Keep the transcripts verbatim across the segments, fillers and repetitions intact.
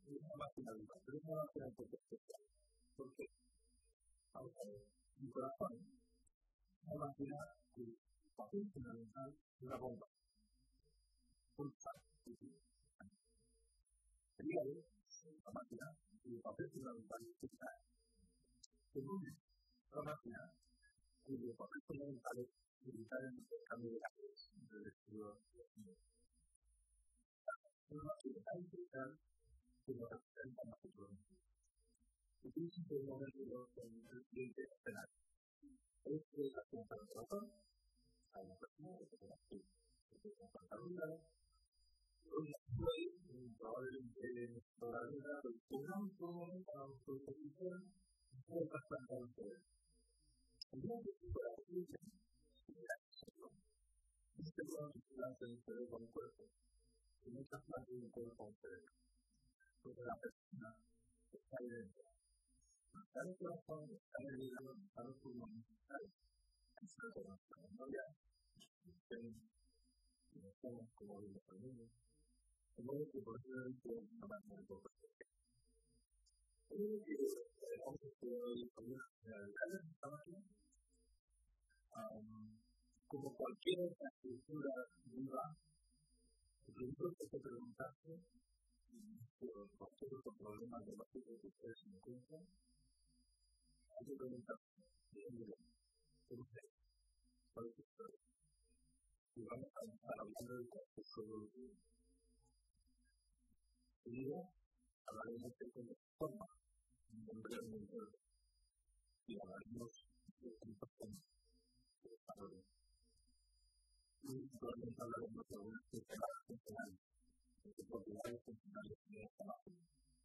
una máquina viva, pero es una máquina especial. ¿Por qué? Vamos a ver, mi corazón es una máquina que papel fundamental de una bomba. Pulsa, el hígado es una máquina cuyo papel fundamental es pulsar. El pulmón es una máquina cuyo papel fundamental es evitar el intercambio de gases entre el exterior y el interior. Es una máquina tan especial que nos representa a nosotros. Y tiene siempre un momento con el siguiente escenario. Este es la cuenta del corazón, hay una persona que se aquí, que se comporta un lado, un estoy, probablemente todavía pongamos un momento a nuestra posición, y hay bastante a ustedes. El día que se pueda decir, este es un trasplante de un cerebro a un cuerpo, y no trasplante de un cuerpo a un cerebro. Porque la persona está ahí dentro. Está en el corazón, está en el hígado, está en los pulmones, está en nuestra memoria, y no somos como los familias. De modo que por eso es una máquina de perfección. Yo creo que vamos a estudiar hoy algunas generalidades de esta máquina. Como cualquier estructura viva, lo primero que hay que preguntarse por cualquier otro problema de base que ustedes se encuentran, hay que preguntarse quién vive, por usted, cuál es su historia. Y vamos a estar hablando del proceso evolutivo. Seguido, hablaremos de cómo se forma un hombre mundial y hablaremos de cómo se desarrolla. Y probablemente hablaremos de algunas propiedades funcionales, de propiedades funcionales de esta máquina.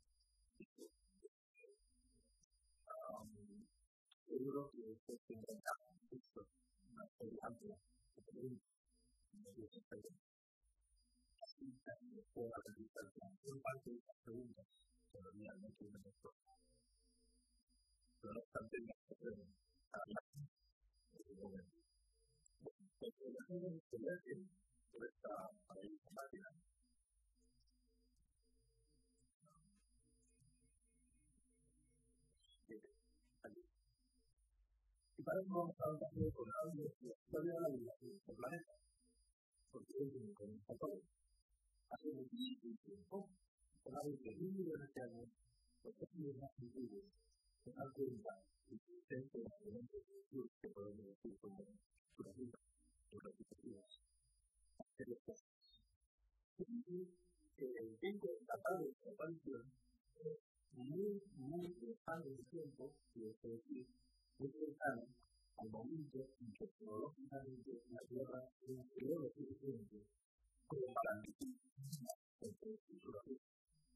Seguro que ustedes tienen visto una serie amplia de preguntas en medios de experiencia. Así también puedo analizar que en parte de estas preguntas todavía no tienen respuesta. Pero no obstante, me atreven a hablar en este momento. Entonces, la gente que lee por esta maravillosa máquina. Y para eso vamos a hablar con algo de la historia de nuestro planeta. Porque es un comienzo todo. Hace muchísimo tiempo, con algo de mil millones de años, los tejidos más antiguos se dan cuenta de que existen elementos de luz que podemos decir como surgidas, repetitivas, bacterias clásicas. Y que el tiempo datados de su aparición es muy, muy lejano en el tiempo, y es decir, muy cercano al momento en que tecnológicamente la Tierra creó lo suficiente como para admitir entre cultura rica.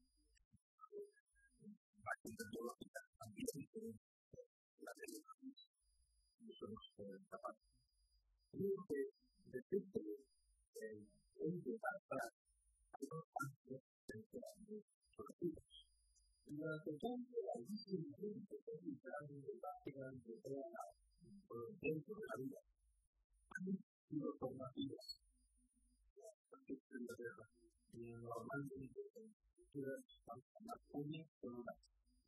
Base tecnológica también diferente la de los países, y eso no se puede escapar. Creo que respecto del ente para atrás, hay dos pasos dentro de los recursos. Y durante todo el larguísimo tiempo que se literalmente prácticamente toda la dentro de la vida, han sido formativas de la Tierra. Y normalmente en estructuras más únicas son unas.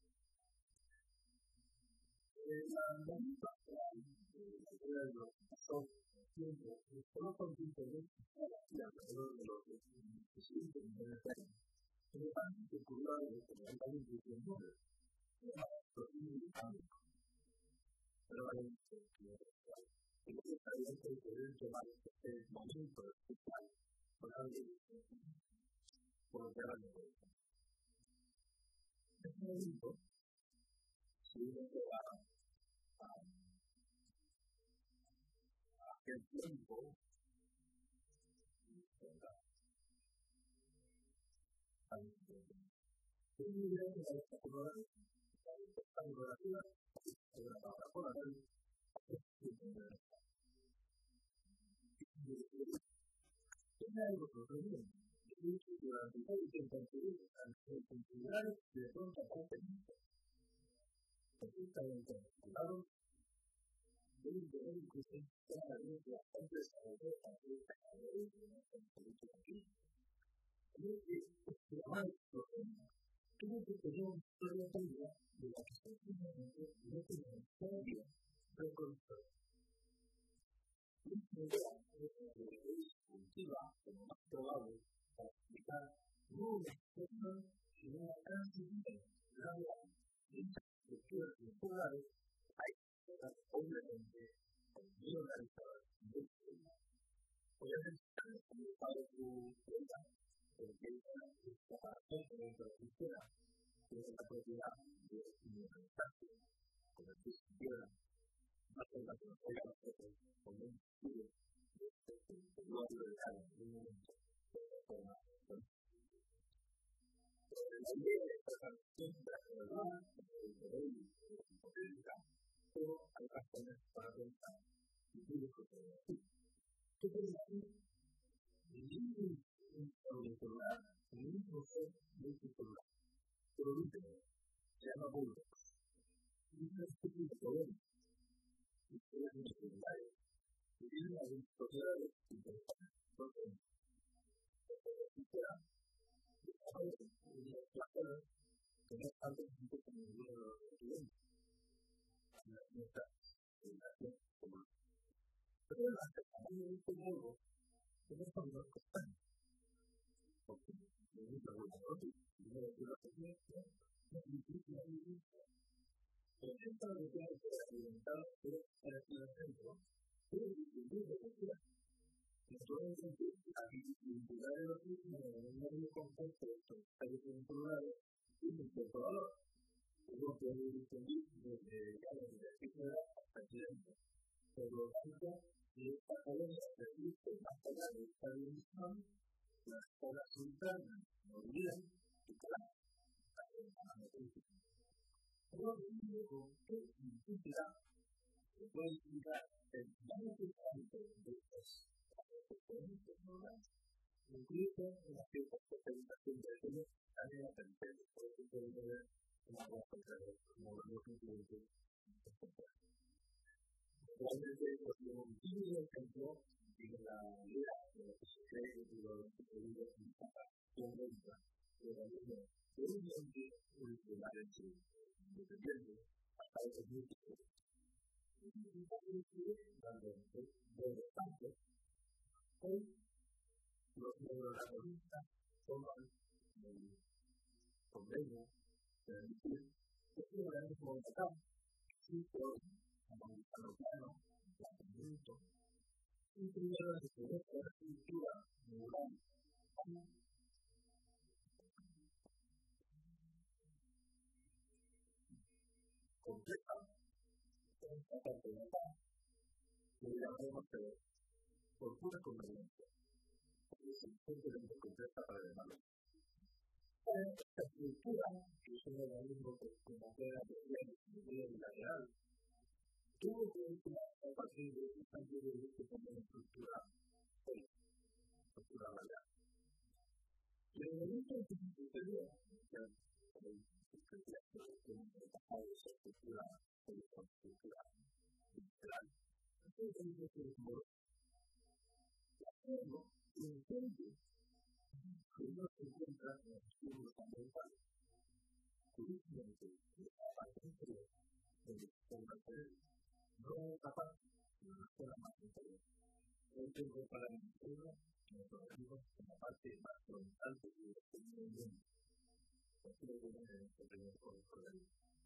La lógica actual de la idea de los pasos tiempo solo consiste en alrededor de los siguientes millones de años. Pero también se ocurrió algo que realmente diecinueve, los dinámicos. Pero hay un sentido especial. Y lo que está bien es que deben tomar este momento especial por alguien por lo que era el momento. Este momento, si uno se va a aquel tiempo, es muy bien que la esta fotografía, esta fotografía, se grababa por la tele, tiene algo sorprendente. Durante todo el tiempo anterior, al considerar de pronto aparentemente, perfectamente articulados, deben tener incluso una mente bastante desarrollada para que esta categoría de la política aquí. Creo que este avance tuvo expresión de una transición laboral de estructuras culturales hay que estar obviamente bien organizadas y estudiadas. Obviamente, como para su cuenta, porque esa separación entre la cultura y la propiedad de una instancia, como si estuviera más o menos la nosotros como un estudio de este lugar legal en un momento de la forma la idea de esta transición de la realidad, el poder y la hipotética, pero hay razones para pensar y público que lo así. ¿Qué quiere decir? Ningún auricular, ningún proceso multicular, pero el último se llama bulbo. Y es una especie de poder, y es un secundario, y tiene algunas propiedades interesantes. Entonces, una plaza que no es tanto como ninguno de los estudiantes. Nuestra relación común. Pero la aceptación de este modo es un factor constante. Porque no es una buena nota, no es una experiencia, no es difícil la vivencia. Pero esta relación que alimentar para el centro puede distinguir de cultura. Naturalmente, aquí vincular el autismo en un medio concepto de tradición plural es un cierto valor. Uno puede distinguir desde la universidad hasta el tiempo. Por lo tanto, si esta colonia persiste más allá de esta división, las zonas internas no olvidan y claro, la noticia. Por lo mismo, ¿qué significa? Se puede explicar el daño constante de estos incluso en la cierta especialización de ellos, también la tercera, por ejemplo, de ver una cosa como los clientes, etcétera. Realmente, pues, como un típico ejemplo de la idea de lo que se cree que los pedidos de información médica de la línea de un ambiente curricular en su independiente hasta esos múltiples. Y un poco de estudio, realmente, de bastante. Hoy, los neurolaboristas toman el convenio de decir que es un organismo de acá, sí, pero como el plano, el planteamiento, y primero de su estructura neural, completa, en esta parte de acá, que llamamos por pura conveniencia. Es simplemente completa para el valor. Esta estructura, que es un organismo que como fuera de la bilateral, tuvo que ver a partir de este cambio de este como estructura estructura variable. Y en el momento en que se sucedió, ya el crecimiento de esa estructura estructura bilateral, entonces se transformó hacerlo intente que uno se encuentra en el estudio ambiental. Curiosamente, la parte inferior del sistema cerebral no es capaz de hacer la más inferior. No tengo para el cerebro nuestro organismo en la parte más frontal del sistema inmune. Así lo vemos en este primer problema.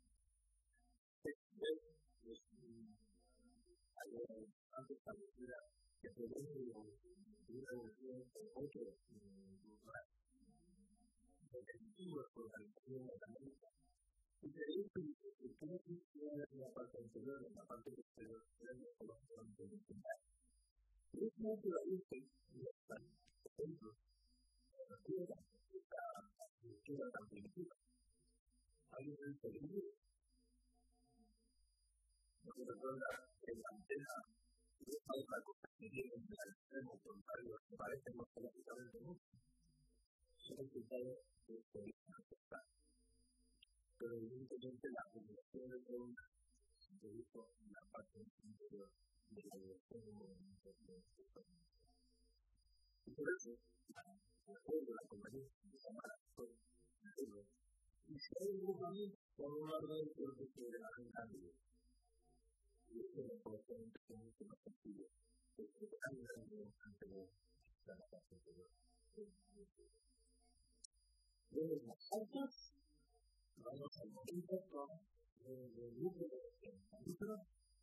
Es algo bastante establecida que produce una evolución con otro lugar. El objetivo es organización de la mente. Y de hecho, el que no funciona en la parte anterior, en la parte posterior, es la colaboración internacional. Y es naturalista y está, por ejemplo, la tierra, esta estructura tan primitiva. Hay un peligro. No se recuerda que la antena y esta otra cosa que viene del extremo contrario que parece morfológicamente mucho. Es el resultado de este mismo afectar. Pero evidentemente la acumulación de neuronas se produjo en la parte inferior de la dirección de movimiento de este organismo. Y por eso, de acuerdo a la conveniencia de llamar a esto cerebro, y si hay un movimiento por un lado del cuerpo que le da un cambio, y esto lo puede ser mucho más sencillo, porque el cambio de anterior está en la parte inferior. niveles más altos, vamos al momento con el grupo de la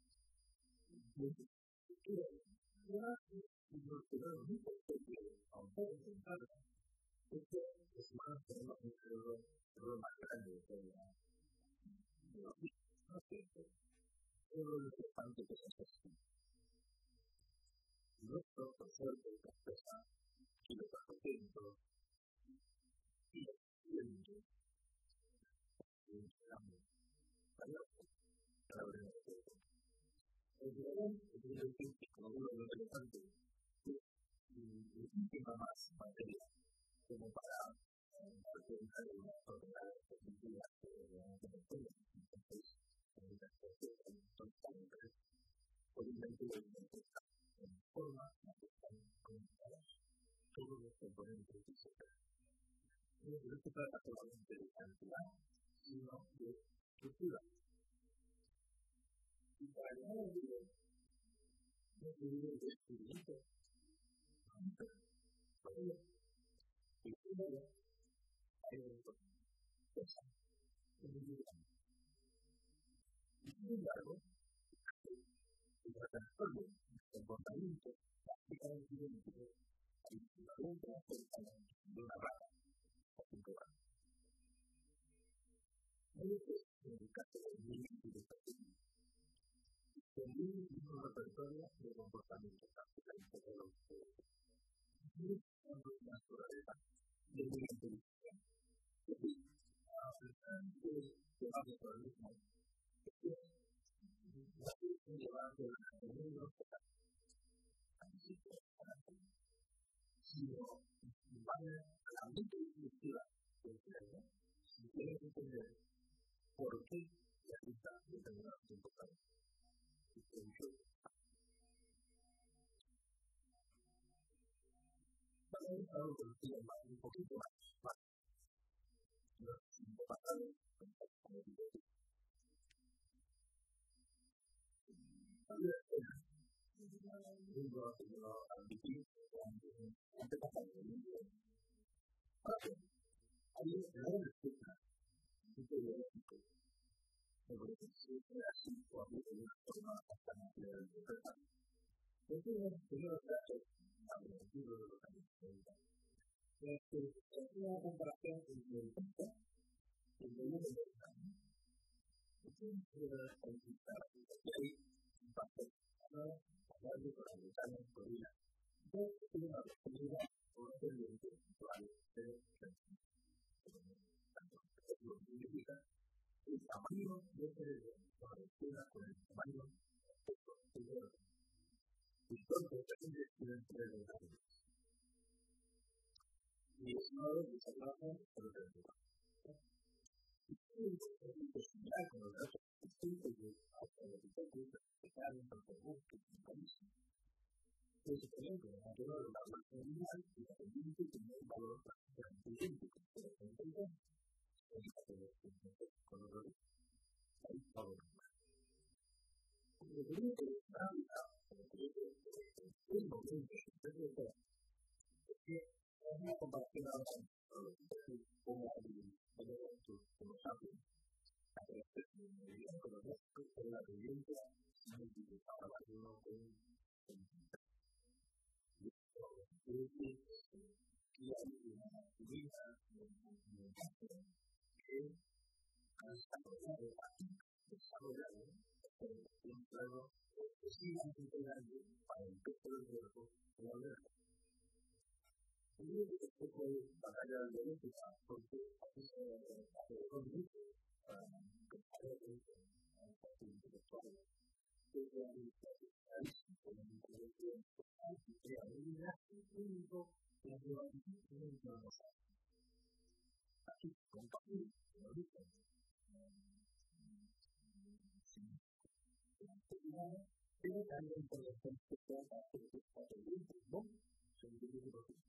y nos quedamos muy contentos, aunque esto es más que un error más grande de la no sé, todo lo importante que es esto. Nuestro profesor de la empresa, y los pacientes, y los clientes, y los clientes, para ver el tema. El dragón es un edificio como uno de los elefantes, y encima más material, como para alcanzar una tornada de cultura que entonces, entonces, obviamente, en forma que están conectadas todos los componentes de sociedad. No se trata solamente de cantidad, sino de estructura. Y para llegar al nivel, no se debe de descubrimiento, pero, y primero, hay un cosa, un nivel. Y sin embargo, el trastorno del comportamiento prácticamente idéntico al equivalente de una rata o un cobarde. Hay otros en el caso del niño y del pequeño. El niño tiene un repertorio de comportamiento prácticamente de los que son de naturaleza de muy inteligente. Es decir, a pesar de que va de todo el mismo, la gente lleva de la familia así que sino vaya a la mente intuitiva del cerebro y tiene que entender por qué la cita determinada comportamiento. Vamos a ver un tema un poquito más más pasado como digo un lo admití antes pasado hay una respuesta ideológica sobre si es así o a veces de una forma bastante interpretada. Entonces, el primero caso al objetivo de los años treinta es que es una comparación entre el tiempo y el volumen de los años. Entonces, conquistar que hay un papel a largo con la ventana en Corina. Entonces, tiene una oportunidad por ser de intelectual de lo que significa el tamaño de cerebro con relación con el tamaño del cerebro. Y entonces, es un estudiante de los años. Y es una de las habladas por el cerebro. Y investigar con los datos distintos de automáticos que están en el cerebro que es un país. Entonces, por ejemplo, la teoría de la relacionalidad y la tendencia tiene un valor prácticamente idéntico. Por ejemplo, en la teoría de con los datos, hay valor más. Lo que tiene que estar como que es lo que es que es una comparación ahora como como saben la perspectiva de con los datos de la vivienda multiplicada por uno con y hay una actividad que ha desarrollado desarrollado un plano excesivamente grande para el peso del cuerpo de la mujer. Y esto puede batallar de ética porque hace dos minutos para pensar en el parte intelectual que es la clarísimo con la intelectual que la habilidad es único que la probabilidad no lo sabe. Aquí, compartir el origen pero también por los que se trata de que está pendiente, ¿no? Son de los que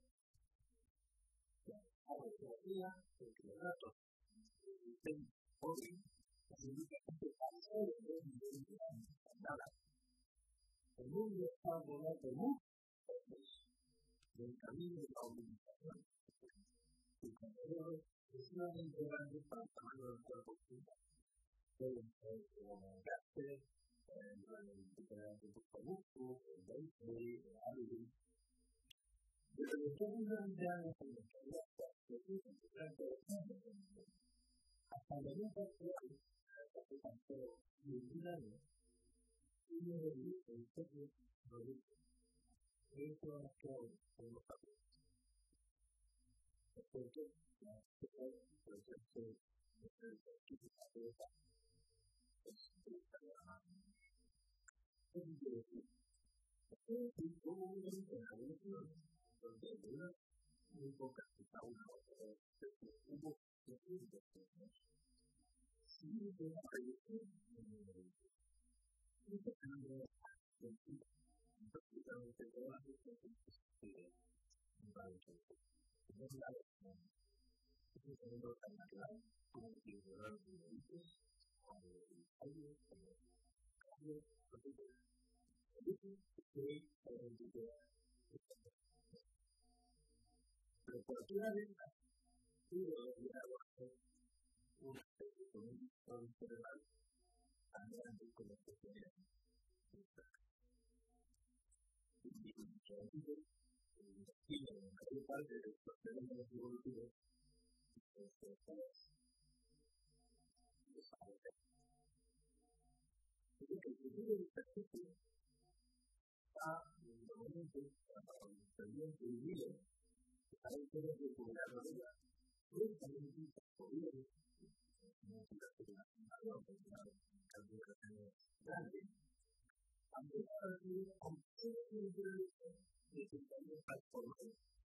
ahora todavía los datos estén hoy significa que pasó de nada. El mundo está volando mucho del camino de la organización y cuando veo es sumamente grande para el tamaño del cuerpo humano. Pueden ser como gases, diferentes tipos de músculos, el baby, el alien. Pero lo que es una idea de la realidad es que es interesante hasta la misma actual, hasta que pasó veintiún años, uno de ellos, el serio, lo dice. Eso es clave en los papeles. Porque la sociedad, por ejemplo, el equipo de la cabeza, es una es interesante. Es como un momento en la evolución, donde había muy pocas, quizá una o dos, hubo distintos temas. Sí, de la religión, y se cambió de tipo. Prácticamente todas las cosas que van a ser. No es la lección. Es un segundo tan claro como que llevar los momentos a el aire, a los cambios, a los cambios. Que identidad. Pero cualquiera de estas pudo llegar a ser una especie de un cerebral tan grande como que tenía. Y en el sentido, en la mayor parte de los fenómenos evolutivos, estos todos desaparecen. Así que el futuro de esta especie está en el momento también prohibido a ustedes de cobrar la vida. Justamente por ello, no es una situación grande. Aunque para que obtengan necesitamos transformar.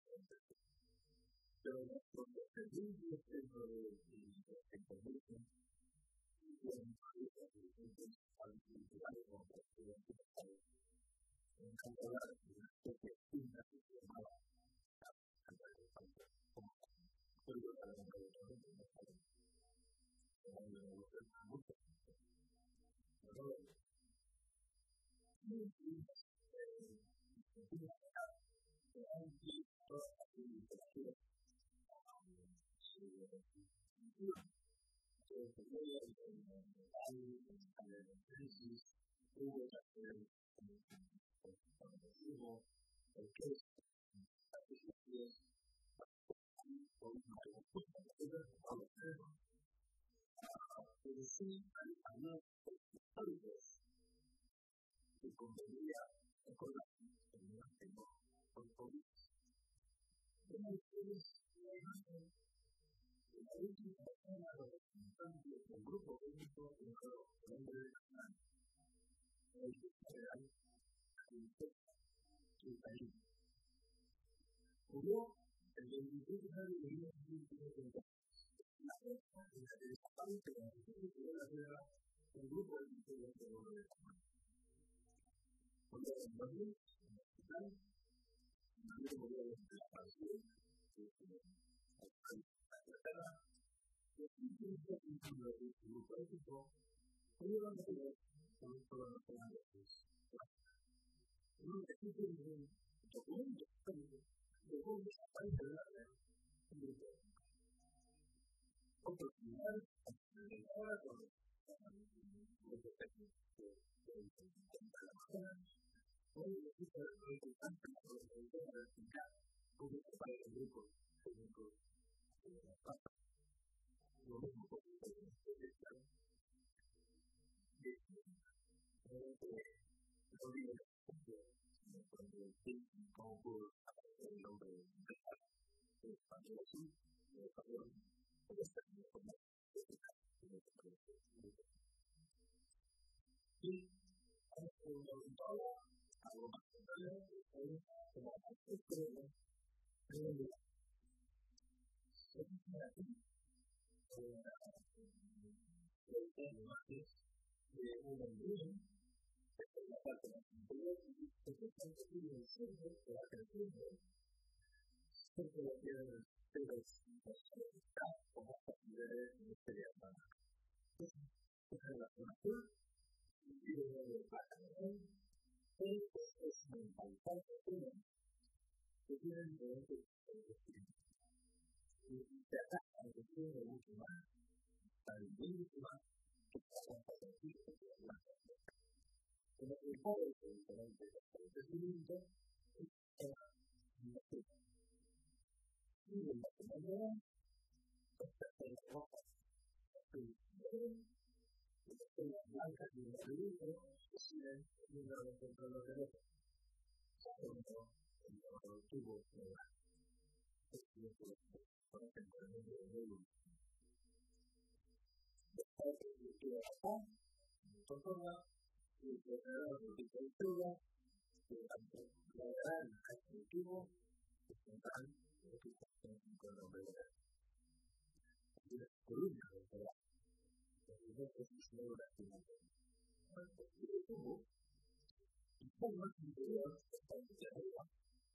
Pero los servicios dentro de la información y en varios servicios culturales como por ejemplo en Canadá, una especie de cinta que se llamaba como código de la navegación de la navegación. Era una evolución muy pequeña. Pero muy bien, hay todas las limitaciones que se veían en la crisis, hubo también hubo el que es la situación con una respuesta de la pero sí hay algunos históricos que convenía con la comunidad que no son políticos. Como ustedes imaginan, la última persona representante del grupo político en el nombre de la mano, el general Itaí. Murió el veintitrés de mayo de mil novecientos cincuenta. La fecha en la que desaparece la República de la Guerra, el grupo político de la mano. Cuando se murió en el hospital, murió murió de la pasión, que es la Inglaterra, los científicos y los grupos políticos pudieron ver con todas las personas. No existe ningún documento histórico de cómo desaparece la guerra en grupo. Otros lugares, ahora con los efectos de la Amazonas, hoy existe el representante de la organización de la ciudad, cómo desaparece el grupo político de la paz. Lo mismo con el presidente de Estado. No digo que cuando el tiempo pudo aparecer el nombre de Empezar, el español así, el español, el español como y hay un auditor, algo más contrario, como más extremo, pero el aquí, el tema es de un embrión, en la parte de la anterior, que se está en el centro de la creciente, porque lo que ustedes están como actividades ministeriales. Esa es la formación, y de la academia, esto es un importante tema que tiene diferentes perspectivas. se ataca al cuestión de mucho más, al mucho más, que pasa por el tipo de la gente. Como el poder de diferentes acontecimientos, es una cosa. Y en la primera, esta es la ropa, la blanca y la libre, que siguen en la contra los derechos. Como el tubo de la por ejemplo, el mundo de Lulu. Después de que quiera acá, toda y que era la agricultura, que tanto la gran agricultivo, que tendrán lo que están con los bebés. Y la columna de verdad, los bebés es una actividad. Y el tubo, y por más interior, está en la vida.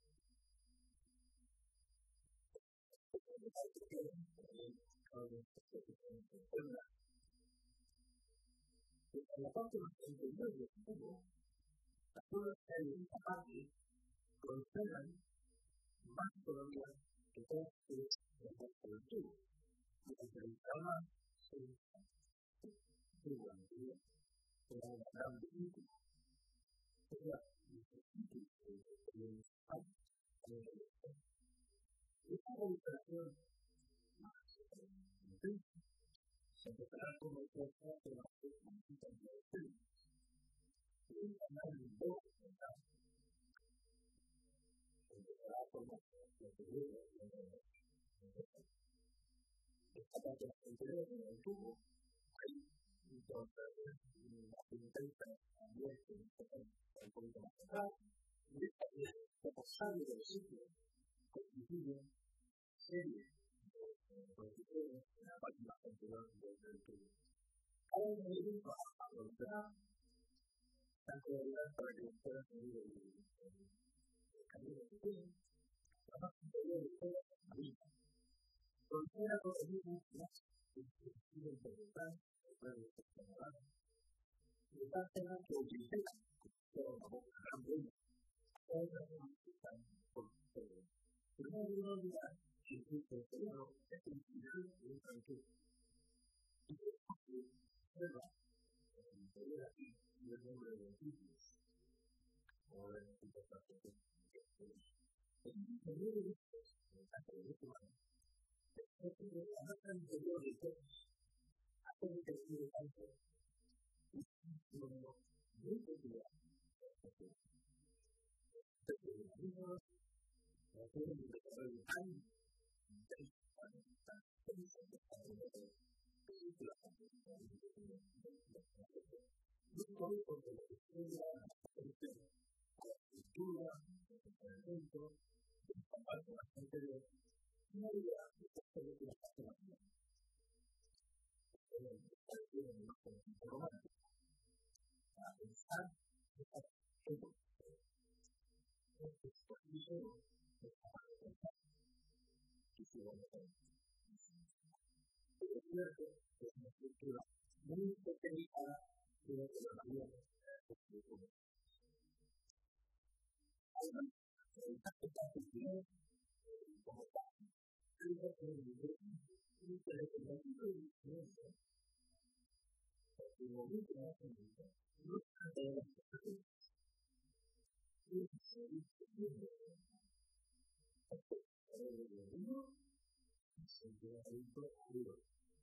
En la parte interior del tubo, las pruebas que hay en esta parte conservan más todavía que todo es el resto del tubo. Y el que estaba en el tubo antiguo era una gran película. Era un sitio de un espacio en el que esta realización se empezará como el cuerpo de la gente en el tubo. Y el canal de dos empezará como el tubo esta parte interior del tubo ahí entonces la pintura también se está un poquito más atrás y esta es como sale del sitio constituye serie constituye la parte más interior del tubo. Cada uno de ellos va a aprovechar tanto de la para que puedan seguir el camino que tienen la más interior de toda la vida. Considera los mismos que siguen preguntar, pueden explicar, y están teniendo que utilizar toda la boca grande, toda la boca por todo. Pero no hay una unidad que existe el cerebro, es un final y un tranquilo. Y es que observa el interior aquí y el nombre de los sitios, o el tipo de transporte que tenemos. El interior de estos, en el caso de este humano, es que la masa interior de todos hace que se sigue tanto y no muy peculiar porque desde la misma la forma de desarrollo tan intensa tan tan pensante tan de película no solo porque la historia la cultura la cultura el pensamiento el combate más interior no había esta película fascinante el partido de los romanos a pensar esta todo este esfuerzo es capaz de pensar y si lo hacemos es cierto que es una estructura muy especializada pero que la mayoría de los además el capital cultural como tal es lo que es un telecomando diferente porque el momento de la gente no está de la situación y es el siguiente porque el uno es el de la gente duro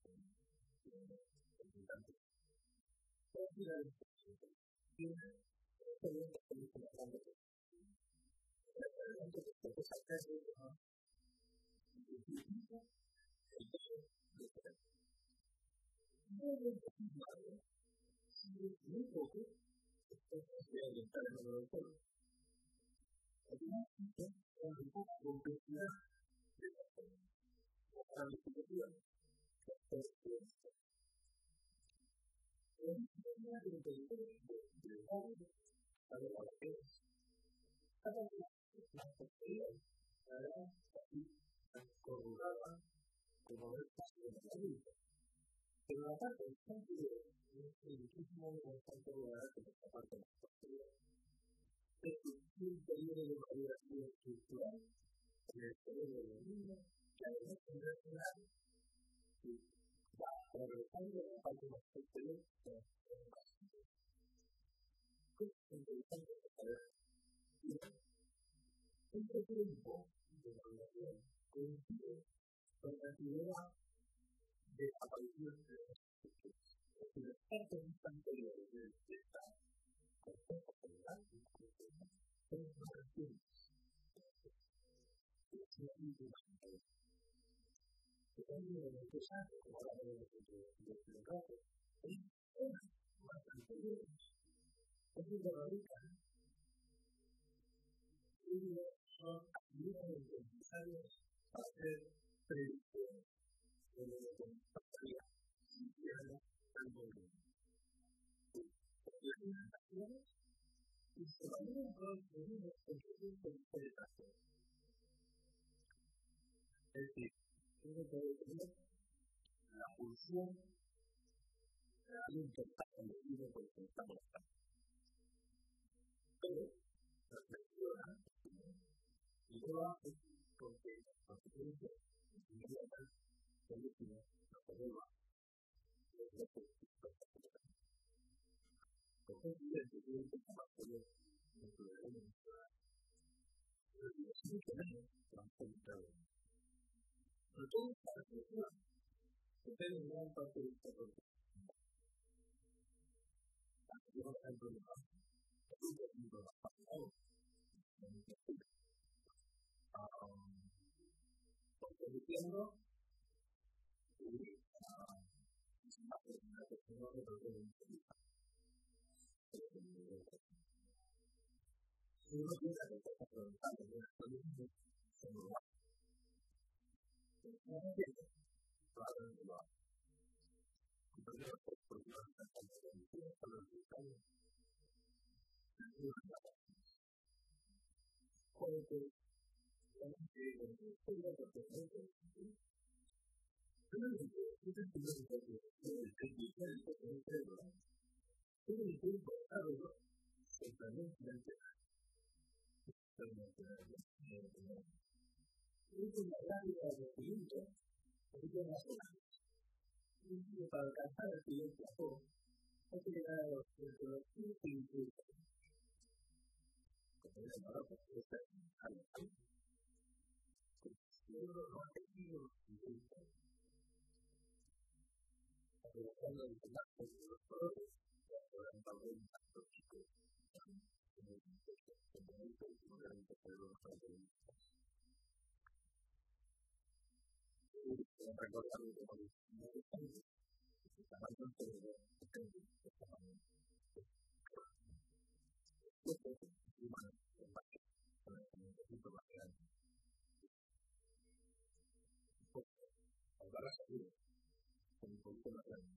el gigante pero si la gente tiene experiencia con el comandante realmente que se saca de la utiliza el peso de este no es posible si es muy poco esto se orientar en el laboratorio además es una poca complejidad de la planificación que es esto es una inteligencia de algo a lo que es cada una las posibilidades para así corrugada como el caso de la vida. Pero la parte del sentido es muchísimo más corrugada que esta parte de la posterior. Es un periodo de variación estructural en el cerebro del niño que además de universidad, va progresando en la parte más superior de la educación. Es interesante saber que este tiempo de la educación coincide con la idea de aparición de los hechos. Es decir, los hechos anteriores de esta concepto general son más recientes. Es una última interés. Depende de lo que sea, como ahora vemos de los casos, es una más anteriores. Es un terrorista. Y son absolutamente necesarios para hacer predicciones de lo que pasaría si hiciéramos algo de ello. Porque hay unas acciones y se valoran todos los mismos conceptos de interpretación. Es decir, uno puede tener la función de alguien que está elegido por el que está molestando. Pero reflexiona y lo hace porque la consecuencia es inmediata, el último, no se vuelva. Es lo que porque es evidente que el que está más poder no se debe demostrar. Pero es mucho menos transparentado. Pero todo esta reflexión depende en gran parte del terror. Yo, por ejemplo, de paz, es un ejemplo de pasado. Porque diciendo que es una persona que no se puede identificar. Si uno piensa que está preguntando de las condiciones, se lo va. No entiendo. Probablemente lo haga. Y por eso, porque no está tan condiciones para los cristianos. Porque tenemos que ir en el estudio de los pero es que es el primer enfoque del cristiano que se entrega. Todo el tiempo algo se transmite es una rápida recibimiento de nacional. Y para alcanzar el siguiente apoyo, hay que llegar a los quince y quince. Como es ahora, pues está en el país. Luego los objetivos y quince. Aprovechando el impacto de los colores, podrán también impactos chicos. Como el componente y un gran impacto de los colores. Recordando que cuando no es tanto, está más tanto de lo que tengo que está más bien. Esto es humano, en parte, con el conocimiento más grande. Salvar la salud, con un poquito más grande.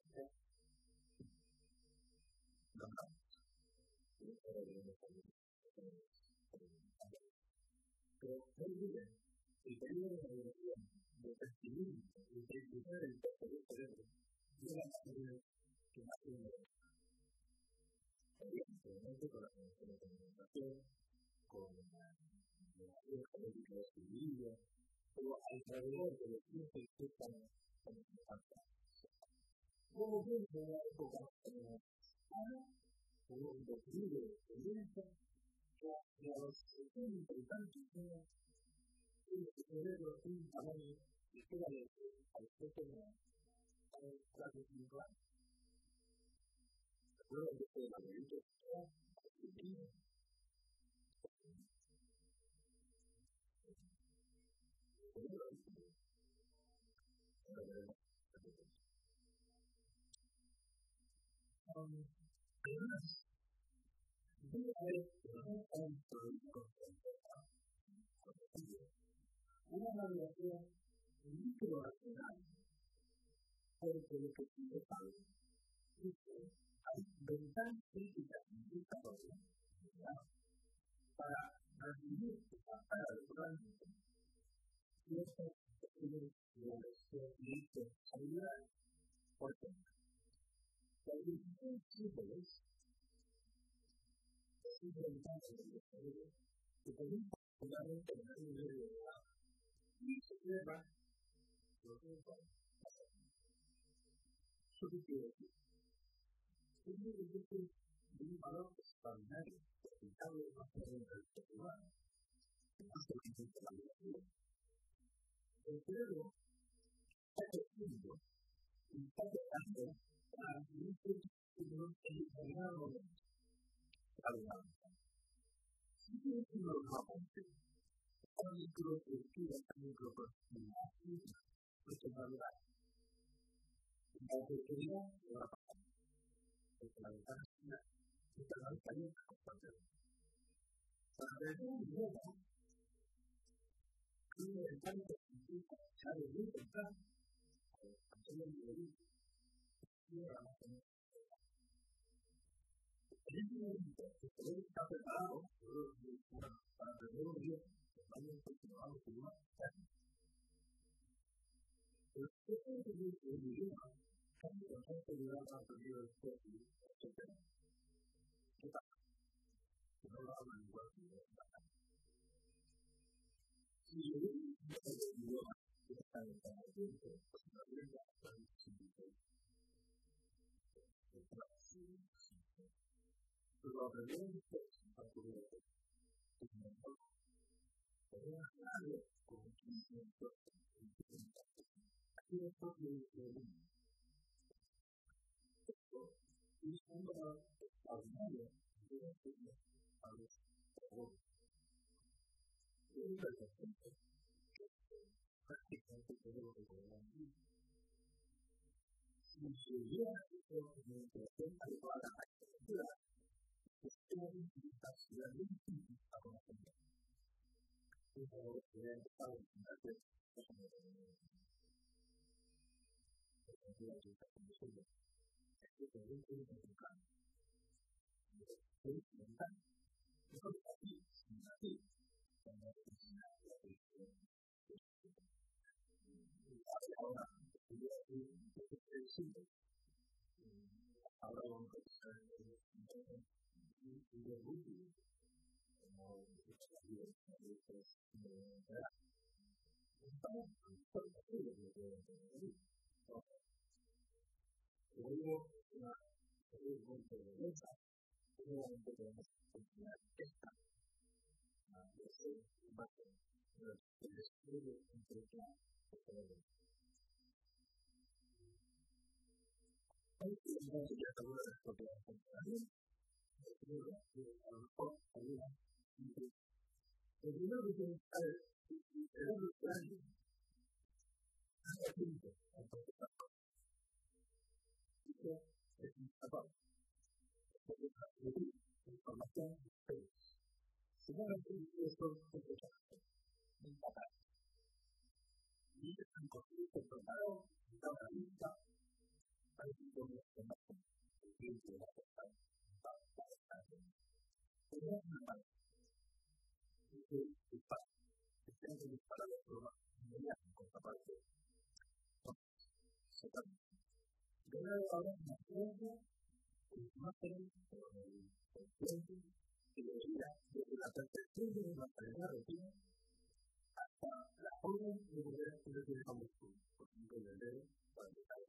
No más. Pero debemos salir. Pero no olviden, el periodo de maduración de percibimiento y de disfrutar el toque del cerebro llega a ser que más de una vez. Obviamente, con la comunicación, con la política de su vida, pero alrededor de los tiempos que están en el campo. Luego viene la época ahora, como un doctrino de experiencia, que a los setenta y tantos años, el cerebro tiene un tamaño equivalente al que tenía a los cuatro o cinco años. Luego de que la mente está pequeña, una maduración microracional porque lo que sí se sabe es que hay ventanas críticas en el desarrollo para recibir para lograr ciertas habilidades. Por ejemplo, las distintos símbolos son ventanas del desarrollo que permiten finalmente tener un nivel de edad y se lleva lo que es eso que quiere decir. Es muy difícil de un valor extraordinario, aplicable a la vida humana, más que la vida. El cerebro está creciendo y está creando para un círculo determinado momento. Si un círculo normalmente está un círculo que escribe a un círculo profesional, personalidad, la oportunidad de la pasada, porque la ventana es una, es la ventana constantemente. Para ver un idioma, tiene el tanto que sabe muy temprano, hacer el nivel. En este momento, el cerebro está preparado para aprender un idioma, también continuamos con una técnica. Pero ¿qué es el idioma? Cambia la posibilidad de aprender el idioma, etcétera. ¿Qué pasa? Que no lo hablan igual que los demás. Si el idioma está en el tiempo, pues la lengua está en el tiempo. Pero aprender a poder es mejor. Pero es algo como quince aquí es porque el mundo. Esto es un valor extraordinario de la vida a los pobres. Y es la gente que prácticamente todo lo que podemos vivir. Si se hubiera hecho una interacción adecuada a esta cultura, una invitación muy difícil a conocer. Un valor que ha empezado a enseñarse a conocer. Por ejemplo, la que está conociendo. Es que también tiene que encontrar. Es mental. Eso es aquí, sin aquí. Cuando se enseña la religión. Ahora, voy a decir que es simple. Ahora vamos a empezar de útil, como desafíos médicos de edad. Estamos por aquello que pueden tener. Luego, una segunda derecha, nuevamente podemos continuar esta. Es el base del estudio intelectual de cerebro. Hay que ver si ya acabó de responder a la el primero que tiene que saber es que el cerebro grande hasta punto eso es incapaz de transmitir información si no es eso es incapaz y es un conflicto preparado da una lista para que tome información el tiempo de la persona para estar bien. Pero no es una parte. Es el paso. Es que no se dispara de forma inmediata en contraparte. Se cambia. Yo le doy ahora una ciencia que es más feliz por el tiempo que debería desde la perspectiva de una calidad de vida hasta la forma de poder hacer el combustible. Por ejemplo, el dedo para que salga.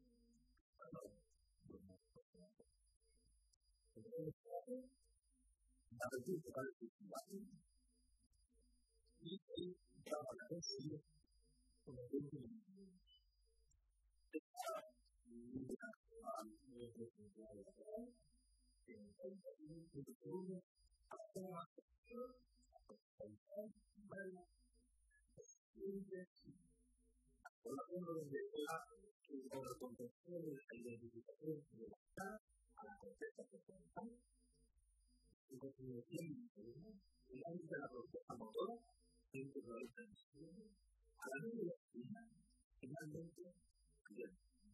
La respuesta para el sistema y el trabajo de seguir con el tiempo de esta unidad a nivel de la vida en el país de Colombia hasta la actualidad humana siempre por la forma donde la que con la concepción de la identificación de la edad a la concepta personal en continuación el ámbito de la propuesta motora dentro de la organización a la luz de la vida finalmente bien.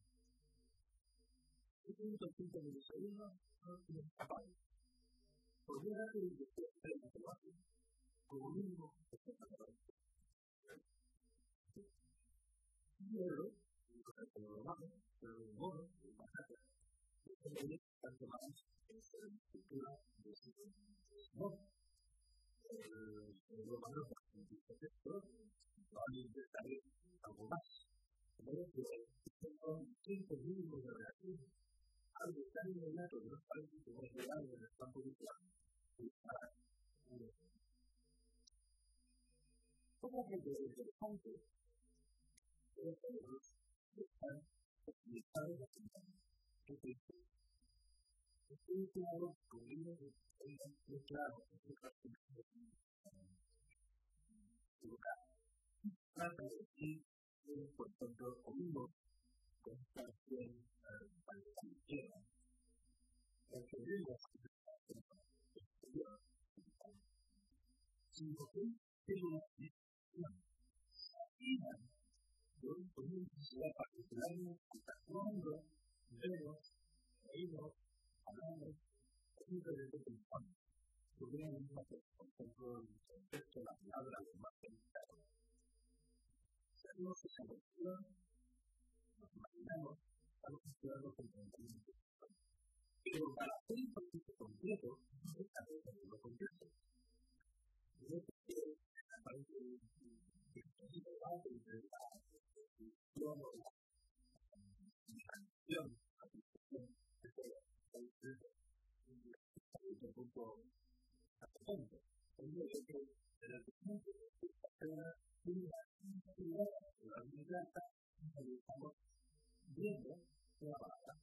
Es un conjunto de los alumnos no tienen capaces. Podría darle el deseo de la información como mínimo de esta capacidad. Pero, como lo vamos, pero de modo, de manera, depende tanto más en la estructura de su no. Lo malo es que el texto probablemente estaré algo más. De modo que son cientos mínimos de reacciones, algo tan inmediato de los países que hemos llegado en el campo virtual, y para un ¿cómo es lo interesante? Es que los que están optimizados de la que es estoy claro con ellos muy claro en su caso lugar. Trata de decir, por ejemplo, conmigo, con esta acción para la izquierda, el que venga a la exterior, si usted tiene una decisión activa, yo por una necesidad particular, actuando, vemos, reímos, hablamos, simplemente pensamos. Podría mismo que, por ejemplo, el concepto de la palabra de más pensado. Sabemos que esa lectura, nos imaginamos, estamos estudiando con pensamiento. Pero para hacer un proceso completo, no es algo de lo completo. Yo creo que la parte de la parte de la decisión o la acción, la decisión de todo un poco atento. Yo creo que el argumento de esta pena tiene una actividad de la unidad que estamos viendo la baja.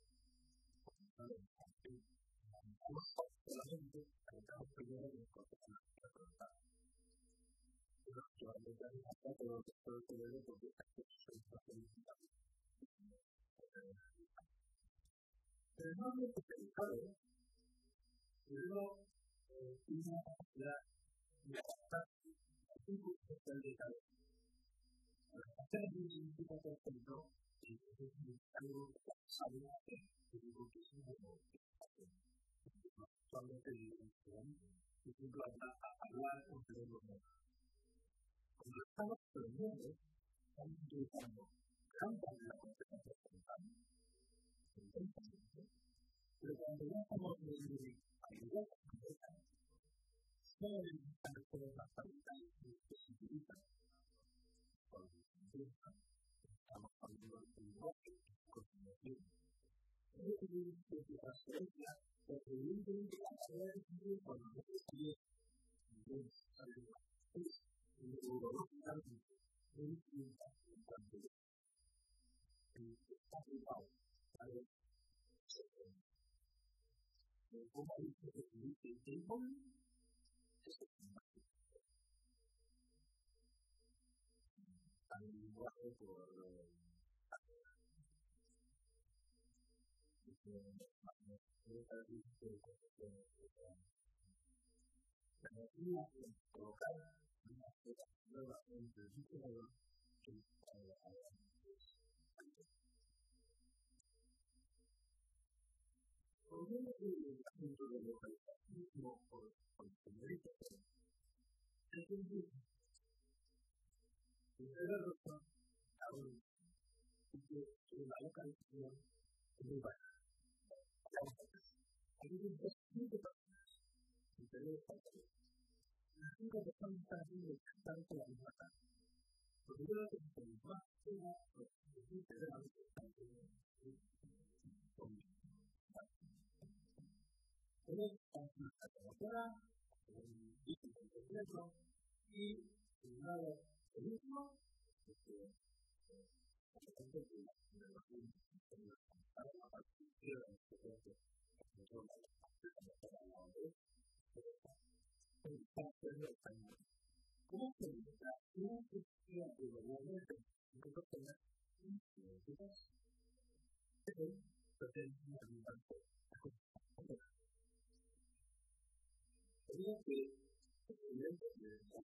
Solamente estamos primero en el contexto de la pregunta. Pero actualmente hay un ataque de lo que estoy teniendo porque es una política. Pero no es lo que pensado, pero una capacidad de adaptar a un concepto de cada uno. Hacer un significa, por ejemplo, que es algo que sabe hacer, que es algo que es un poco actualmente por ejemplo, hablar con los demás. Cuando estamos aprendiendo, estamos utilizando gran parte de la competencia frontal, pero cuando ya estamos en el habilidad completa, solo necesitamos todas las habilidades que se utilizan. Por ejemplo, estamos hablando del lenguaje, continuación. Es decir, que la experiencia, porque evidentemente la carrera de estudio cuando se estudia, entonces, es neurológicamente muy distinta en cuanto a está privado, ¿vale? ¿Cómo dice que se dice el tiempo? Es el al lenguaje por la energía que provocar una nueva entrevista que Volviendo al asunto del localizacionismo por señorita, es decir, primera razón, aún, que la localización es muy baja. Hay dos cinco personas, interés partido. Las cinco personas están haciendo exactamente la misma cosa. Porque yo creo que es el más una, es integral, es una carretera, un vehículo completo y un lado el mismo, que ¿cómo se limita una cuestión de gobierno que no tenga políticas? Es el potencial limitante. Creo que el evidente de las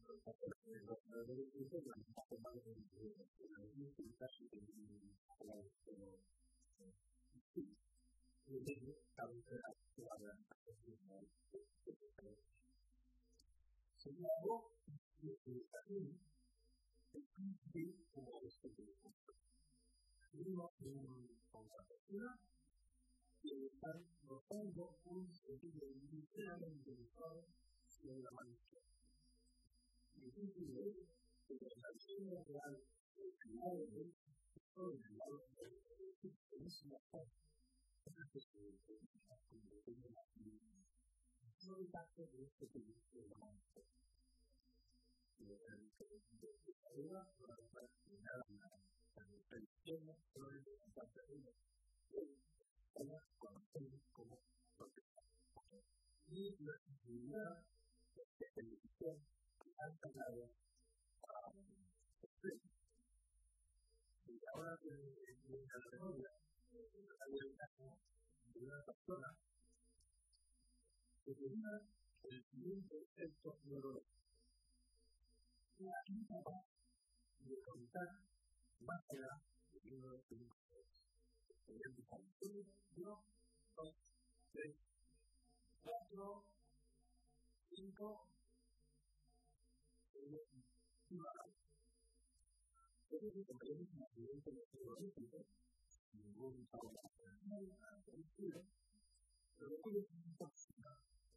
Sin embargo, lo que está bien es cumplir como este grupo. Uno tiene una postura y estar notando un sentido ligeramente interesado en la mano izquierda. Y el sentido es la vida real, el cuidado de él, todo el cuidado de él, es una forma. Es una especie de vida, como lo tiene la vida. No hay parte de este tipo de romance. Y de la vida, para terminar la religión, no es una parte de ella. Ella conoce como protesta. Y la actividad de televisión que han cambiado a y ahora que en la memoria hay el caso de una persona que tenía el siguiente efecto neurológico. La incapaz de contar más allá de uno de cinco. Por ejemplo, uno, dos, tres, cuatro, cinco, y más. Eso es lo que es un accidente neurológico. Ningún trabajo personal, pero lo que es un tóxico.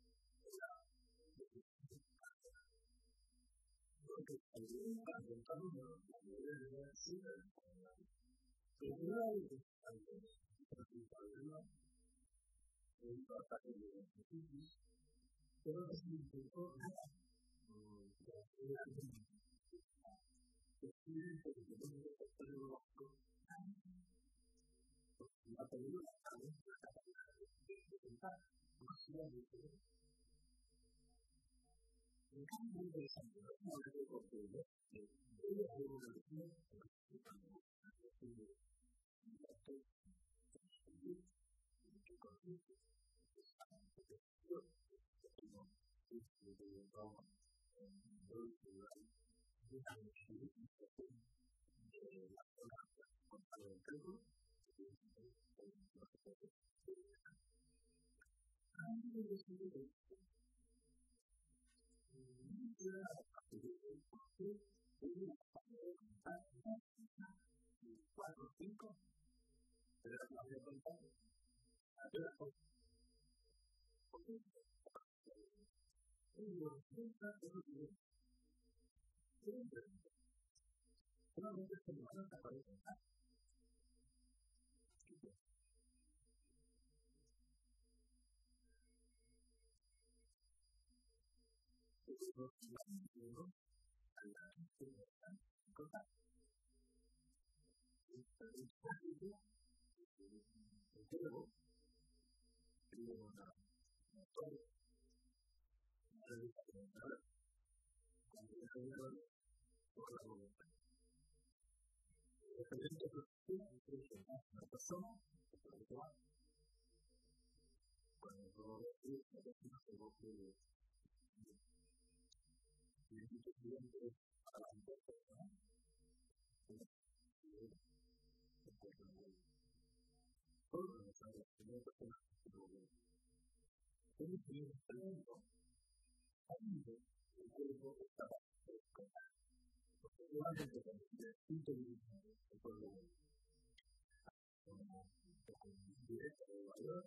Porque al contar uno, la mayoría de las cifras, pero no hay problema, el ataque de los científicos, pero no se intentó nada. La película también es la capacidad de presentar más allá de todo. En cambio, muy interesante, no es una de construir, ella es una lección de la situación de la fe, que consiste en esta protección que no existe de Roma, en el lugar de la utilización de la zona contra el trigo, que es lo que se puede hacer. Antes de decidir esto, era el porqué de una manera de contar cuatro o cinco, pero no había contado. Había cosa. Porque ellos nunca lo tienen. Siempre. Solamente se lo van a acabar de contar. Los ciudadanos a la gente de la contar. El tráfico, el juego, el motor, la realización, cuando se realiza por la voluntad. El evento que una persona, cuando todo es la persona se va a hacer y el estudiante a la persona, todo lo que sabe la primera persona que lo ve. El primer talento, amigo, el cuerpo estaba desconectado. Porque yo antes de conocer el punto de vista del pueblo, como directo de valor,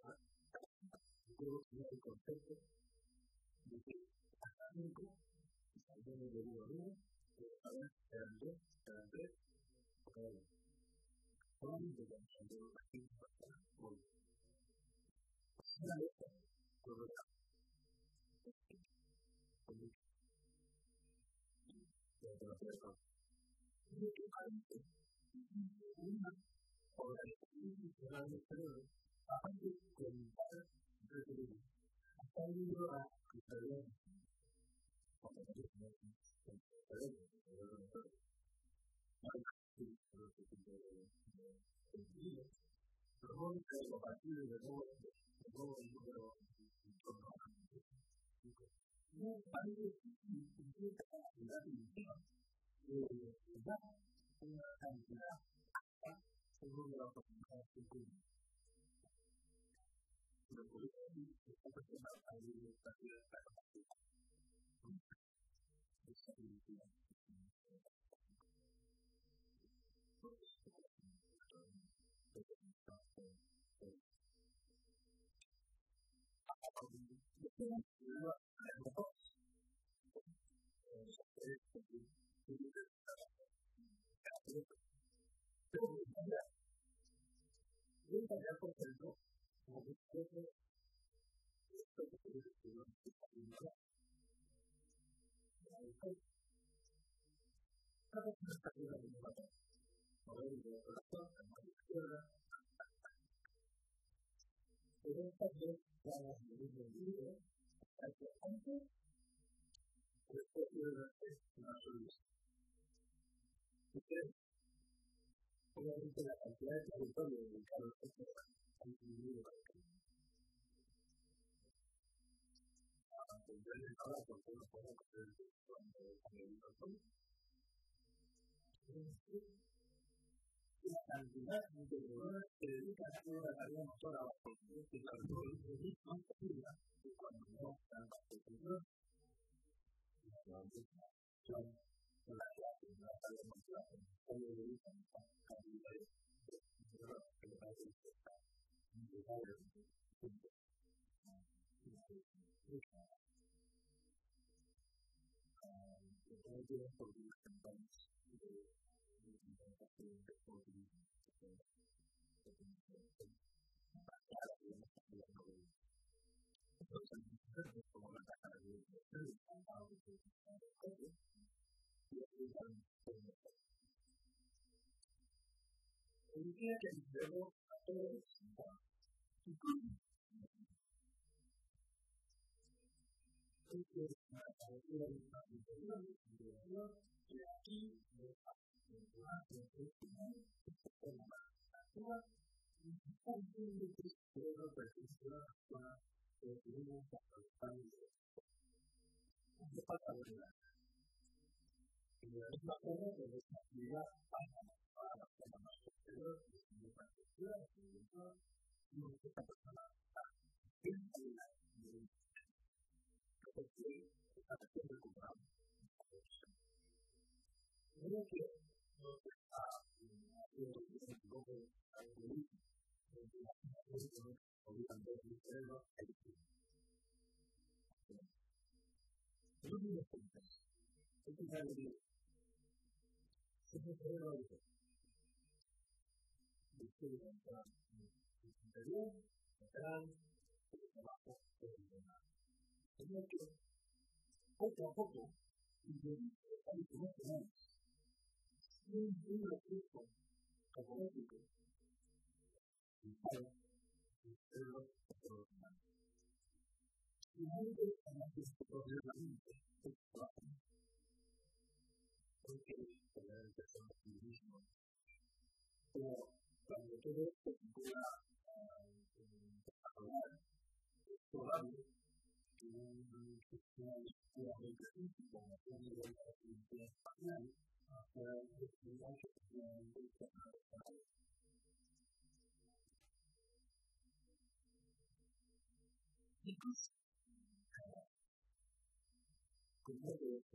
yo tenía el concepto de que hasta cinco, yo me debía uno, pero a ver, eran dos, eran tres, cada uno. Solamente cuando la gente pasaba, hoy. Una vez, lo lograba. Antes, una hora de cerebro, antes de contar el cerebro, hasta el libro a el cerebro, cuando se dice el cerebro, el cerebro no sabe. No hay que decir que se tiene el cerebro, pero no es que a partir de nuevo, de nuevo el número en torno a no parece que cierta cantidad de eh, da una cantidad según la oportunidad que tiene. Pero por eso esta persona ha habido esta vida de la capacidad. Esa habilidad. Obviamente la cantidad de territorio dedicado a esto ha disminuido a entender el trabajo porque no puedo hacer cuando el doctor la cantidad de personas que dedican a hacer una tarea motora abajo que sobre todo es más posible que cuando no están bajo el control son la clase, la tarea motora que le dedican a cantidad de que le parece que está el día que luego a todos y aquí la forma de nuestra actividad para la persona más posterior, de nuestra cultura, de nuestra persona porque esta cuestión recuperamos. Creo que no se está haciendo un poco de algoritmo, de la situación que obligan de mi cerebro a elegir. No me lo cuentas. Es una alegría. Es un cerebro de después de entrar en el interior, entrar en el trabajo de el demás. Tenía que, poco a poco, introducir el conocimiento. Un recurso categórico para el cerebro extraordinario. Y no es para que se problema es trabajo. Porque tener el personal de sí mismo. Pero cuando todo esto se pueda desarrollar, es probable que un sistema puramente físico, como un nivel de definición espacial, pueda definir que efectivamente se ha desarrollado. Incluso, como que esto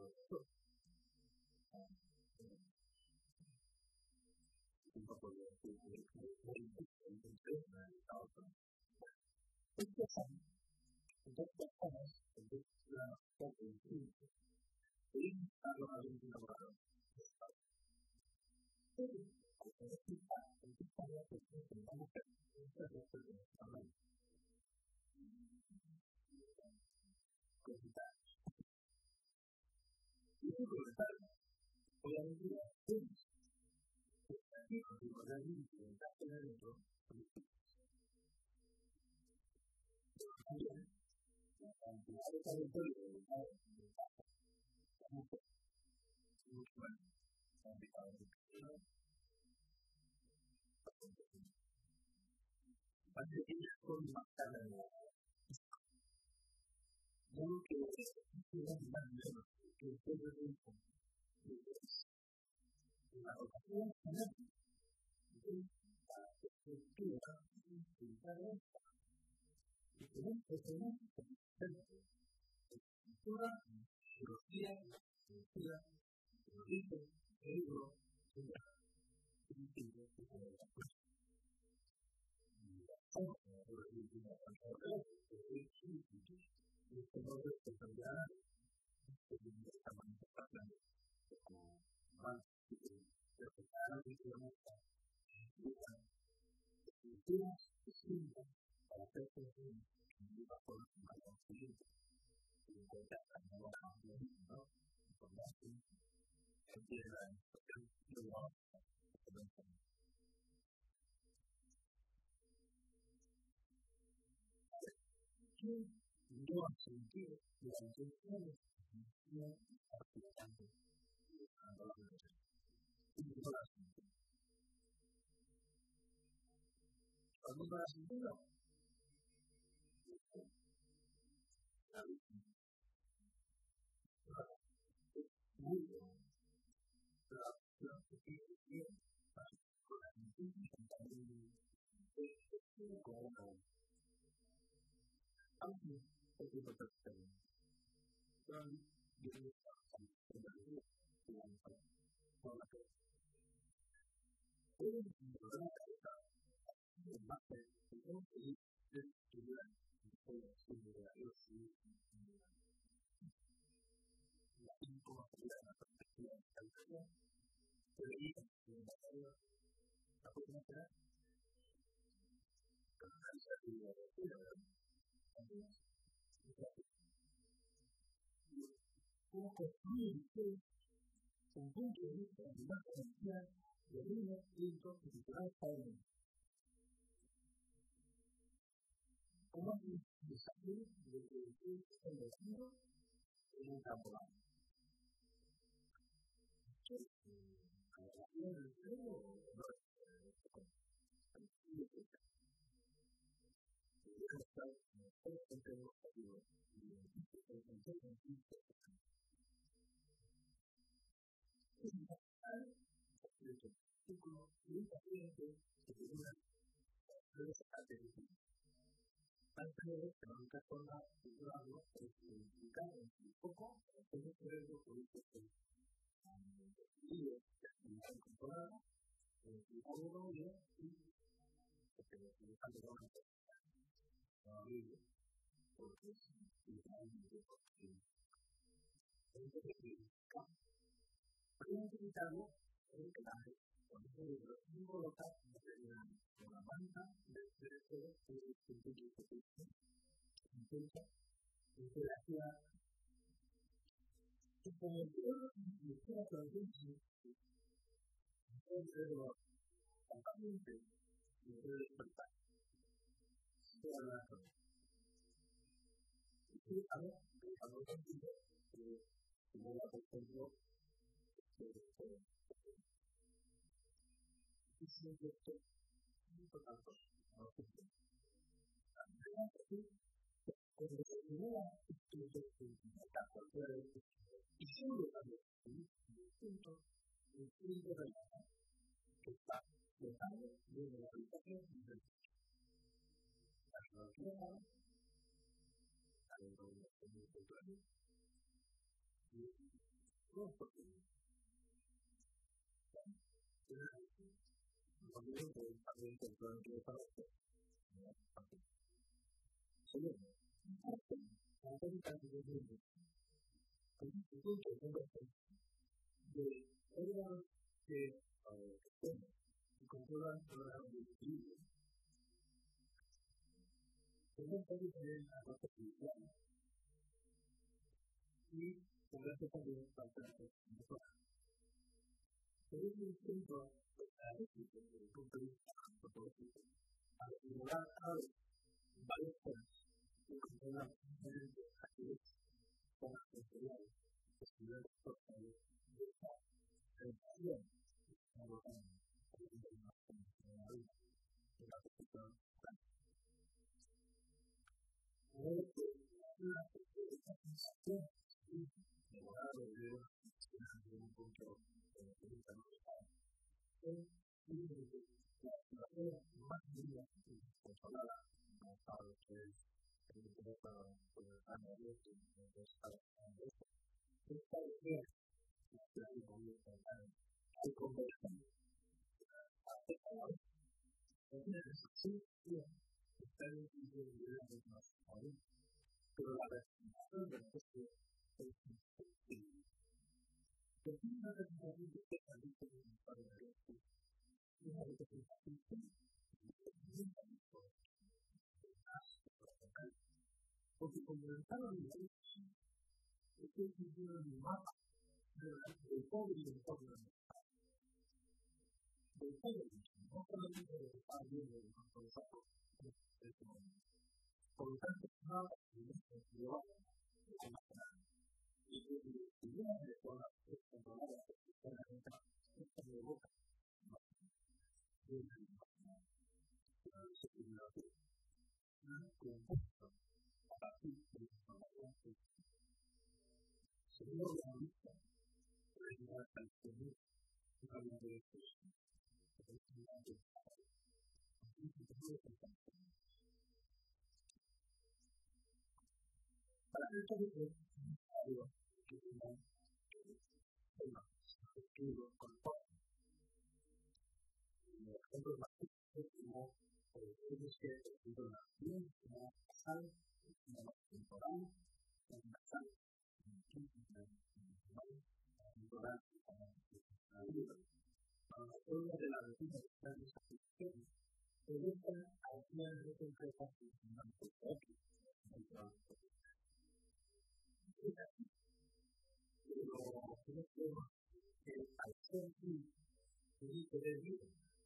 un poco de estos son dos personas de la población y a lo largo de la obra. Pero, como explica, en esta área que presentamos en esta referencia de tamaño. Y es comentario, obviamente, es aquí con la línea de la zona dentro, también la cantidad de territorio dedicado a mucho más complicado de crear. Así que es con más cara de la yo que es más menos que usted debe la ocasión de la estructura utilizada y que no se tiene estructura, cirugía, cirugía, cirugía, cerebro, sentido, este modo de especialidad es de esta manifestación estructuras distintas para hacer funcionar de una forma más consciente. Y en cuenta la nueva transformación, ¿no? Información que tiene la información de la información. ¿Qué no ha sentido durante el año? No participando en la organización. Y no la sentido. Cuando no la sentido, muy bien. La que con la intención también de con una aunque es una persona tan bien con la luz y la con la que es una cosa de más de un y de estudiar por la seguridad y la incompatibilidad de la perspectiva de la vida que le diga que la vida la puede hacer con la iniciativa de la vida como construir un punto de vista de la energía de un punto cultural para el mundo. Como un desafío de producir el vecino en un campo largo. La relación del cielo no es antes de que nunca forma culturarlo, es implicar un poco el cerebro político y es la incorporada, el algo y porque lo están de una no vive, porque es literalmente porque es de que primero utilizarlo es que la con ese libro y colocar una banda de cerebro que se intenta interactuar y con el cerebro y toda la audiencia el cerebro totalmente y puede despertar toda la razón y a ver que cuando contigo que como la contigo y siempre esto por tanto no se puede cuando se genera esta cualquiera de estos y solo también un punto un punto de la que está flotando desde la habitación del la geografía la evaluación del contrario y no porque también que también que el que para esto segundo la técnica de desarrollo es un punto de órganos que y controlan órganos de equilibrio que no pueden tener la parte judicial y ponerse también bastante mejor. Pero es un punto desde el punto de vista antropológico al ignorar varias cosas que controlan diferentes actividades con las posibilidades posibilidades sociales de esta relación que está abordando en la funcionalidad de la posición puede que una esta sensación de lograr de un punto de la política no está es la situación más libre y controlada para lo que es el interés para el cambio abierto y el para el esta idea de la gobierno hay conversión entonces sí está en el nivel de más pero la representación del texto es imposible. Que tiene una representación de esta lista de para el Porque como estaba en el estoy sintiendo el mapa del pobre y del pobre. Del pobre, no solamente de estar viendo el campo de saco, por lo tanto, no se lleva a la cara. Y que si viene de todas las controladas, se la gente, esta de boca, no se viene de la cara. Se viene de la cara. No se viene de la cara. Así que, se viene de la vista, pero es una canción, una vida de estos. Para esto de que algo que no es escrito con todo. Por ejemplo, más que como ellos que escrito en la acción, como pasado, como temporal, como pasado, como temporal, para la historia de la rutina de las instituciones, se busca acciones concretas y fundamentos propios. Pero creo que al ser así, se dice de vida,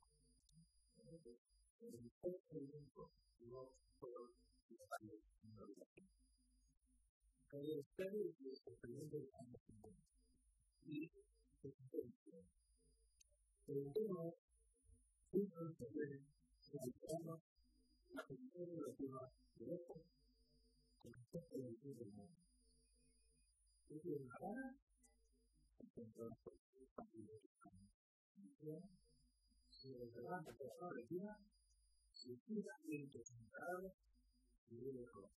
el texto del mundo no puedo dejarlo en la vida. Pero ustedes y los experimento de ambos mundos. Y se sienten. Pero uno, uno se ve la izquierda, la posición de la tierra derecha, con respecto al sur del mundo. Es decir, la gana, encontrar la posición de la tierra. Si de verdad la persona le tira, si tira bien que se encarga, y viene el rojo.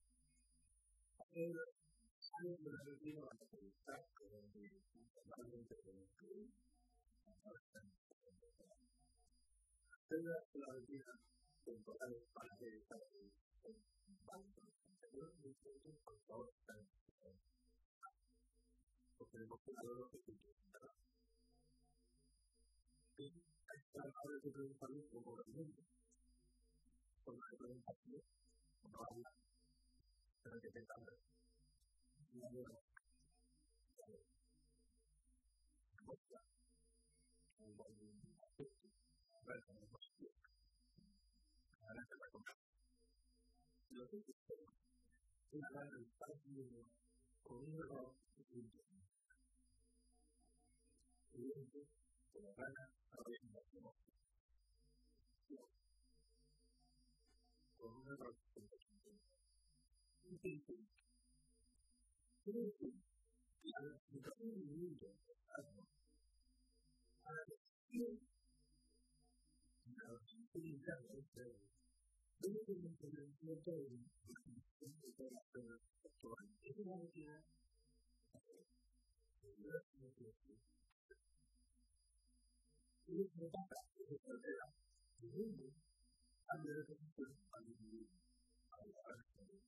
Pero, algo que la retina va a pensar que normalmente se ve que tenga la retina temporal para que está en el banco anterior y entonces por favor está en el porque el mostrador es el que está y ahora se puede salir como realmente porque se pueden salir como habla pero que te cambia y ahora muestra un buen aspecto para que nos muestre ahora se va a comprar lo que es una gran espacio con un error y evidente que la gana organización con un error y que dice quiere decir que a la explicación del mundo a la explicación a la explicación interna debe ser un conocimiento de la explicación de todas las personas actuales. Es una necesidad y es una práctica de carrera de mundo a la explicación al individuo, a la práctica.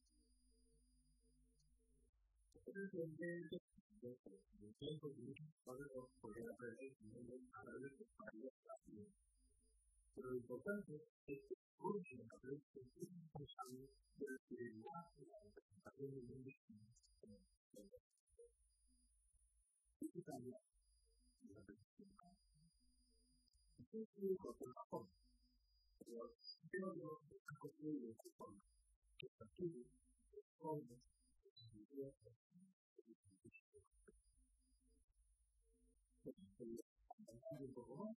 Pero es un evento de tiempo de muchos padres podrían aprender y no a la vez para ir a la vida. Pero lo importante es que surge a través de un responsable de la fidelidad y la representación del mundo en el mundo. Esto cambia la representación. Esto es un poco la forma. Pero yo no he construido esta forma. Que está aquí, es forma, es idea, un poco más,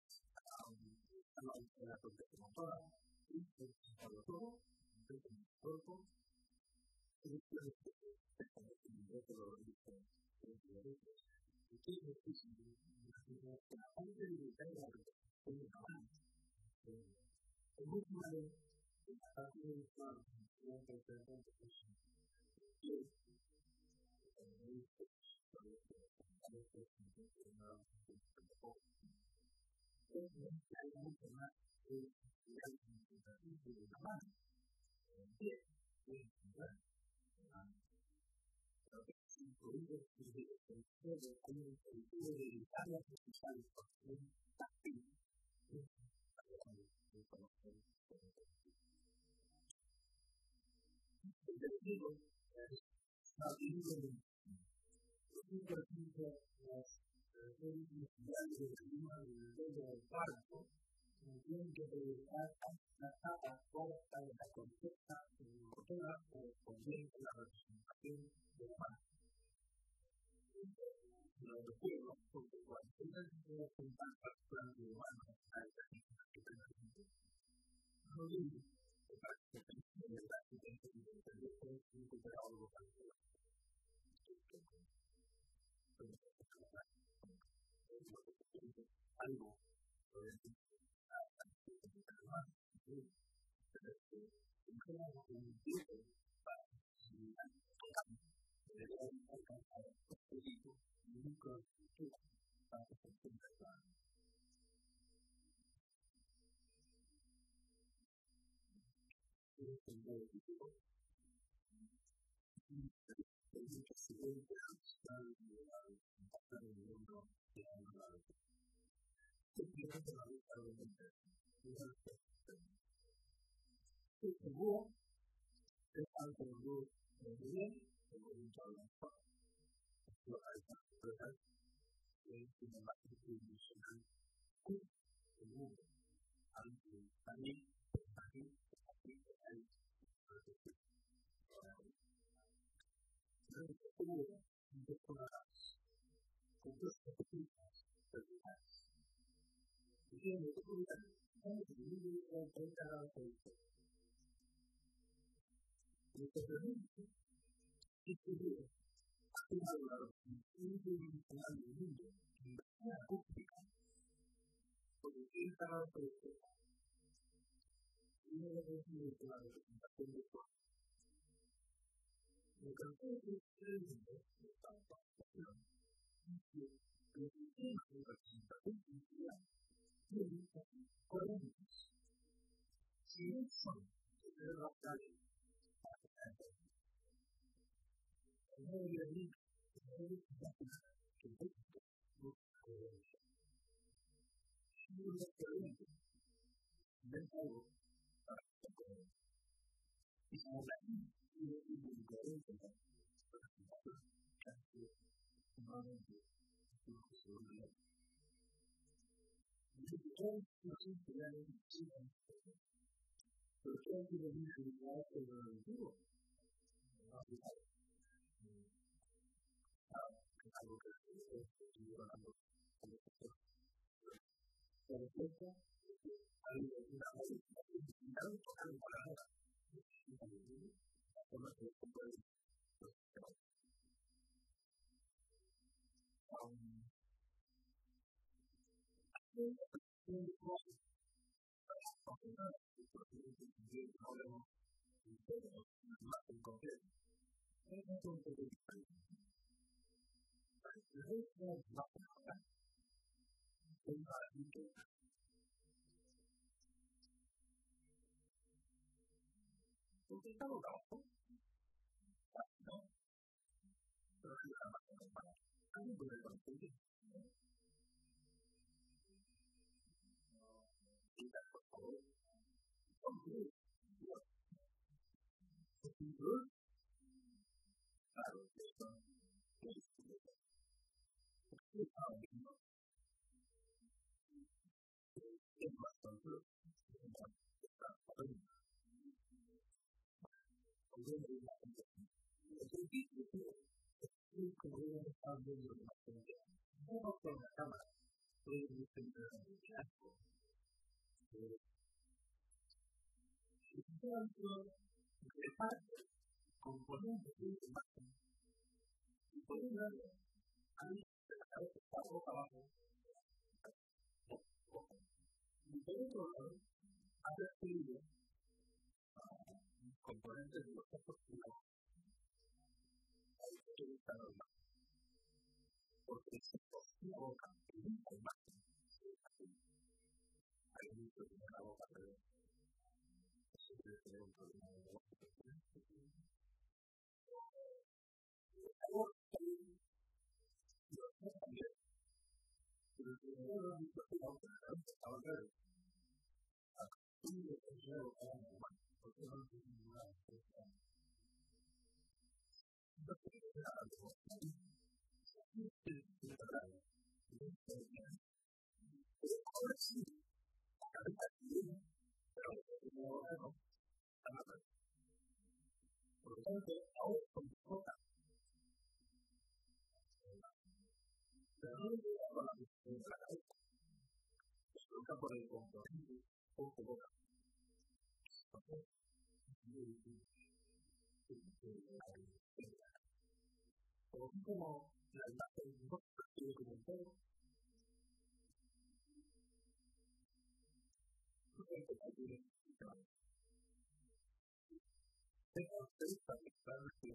a la protección motora, y sobre todo, el cuerpo, y después de todo el y que es difícil, que antes de evitar la protección de la mano, es muy malo, está muy claro, una protección de la mano, y es, hay mucho más que la representación de la mano. Y es, incluido desde el sentido de cómo el sentido de evitar la posición táctil Tienen que dedicar a la fuerza de la conquista europea correspondiente a la representación de la mano. Lo recuerdo porque cuando tengan que representar particulares de humanos a esta gente que tengan no digo que prácticamente de verdad que tengan que entender que es un algo para el algo seguro es algo muy bien, como he dicho antes, lo que hay que hacer es una base institucional seguro, aunque también aquí, aquí hay pero seguro de todas con dos perspectivas personales. Y que me ocurra, ¿cómo se vive en cada país? Lo que permite es que yo, hace una valoración individual del mundo, en la pública, porque en cada país, uno de los medios de la representación de todos. Lo que nosotros creemos de esta participación es que los sistemas de representación social tienen coherentes. Si no son de locales, no debería ir, no debería ir, que busque coherencia. Si no es coherente, no es algo para que sea coherente. Y como la gente tiene una incoherencia, nuevamente, es una posibilidad. Y si todos nosotros tenemos un pero que hay que venir a lugar de lo antiguo. No es algo que estoy hablando con el sector. Por ejemplo, hay una necesidad de tocar en palabra. La forma que se puede hacer. Componentes de imagen y por un lado hay la cabeza está boca abajo y por otro lado hay adquirido componentes de los ojos y la boca hay que evitar la porque si la boca y la imagen hay mucho de la boca pero se puede tener un problema de la boca por el compromiso poco a poco. Como la imagen no se como un todo, tengo tres particulares que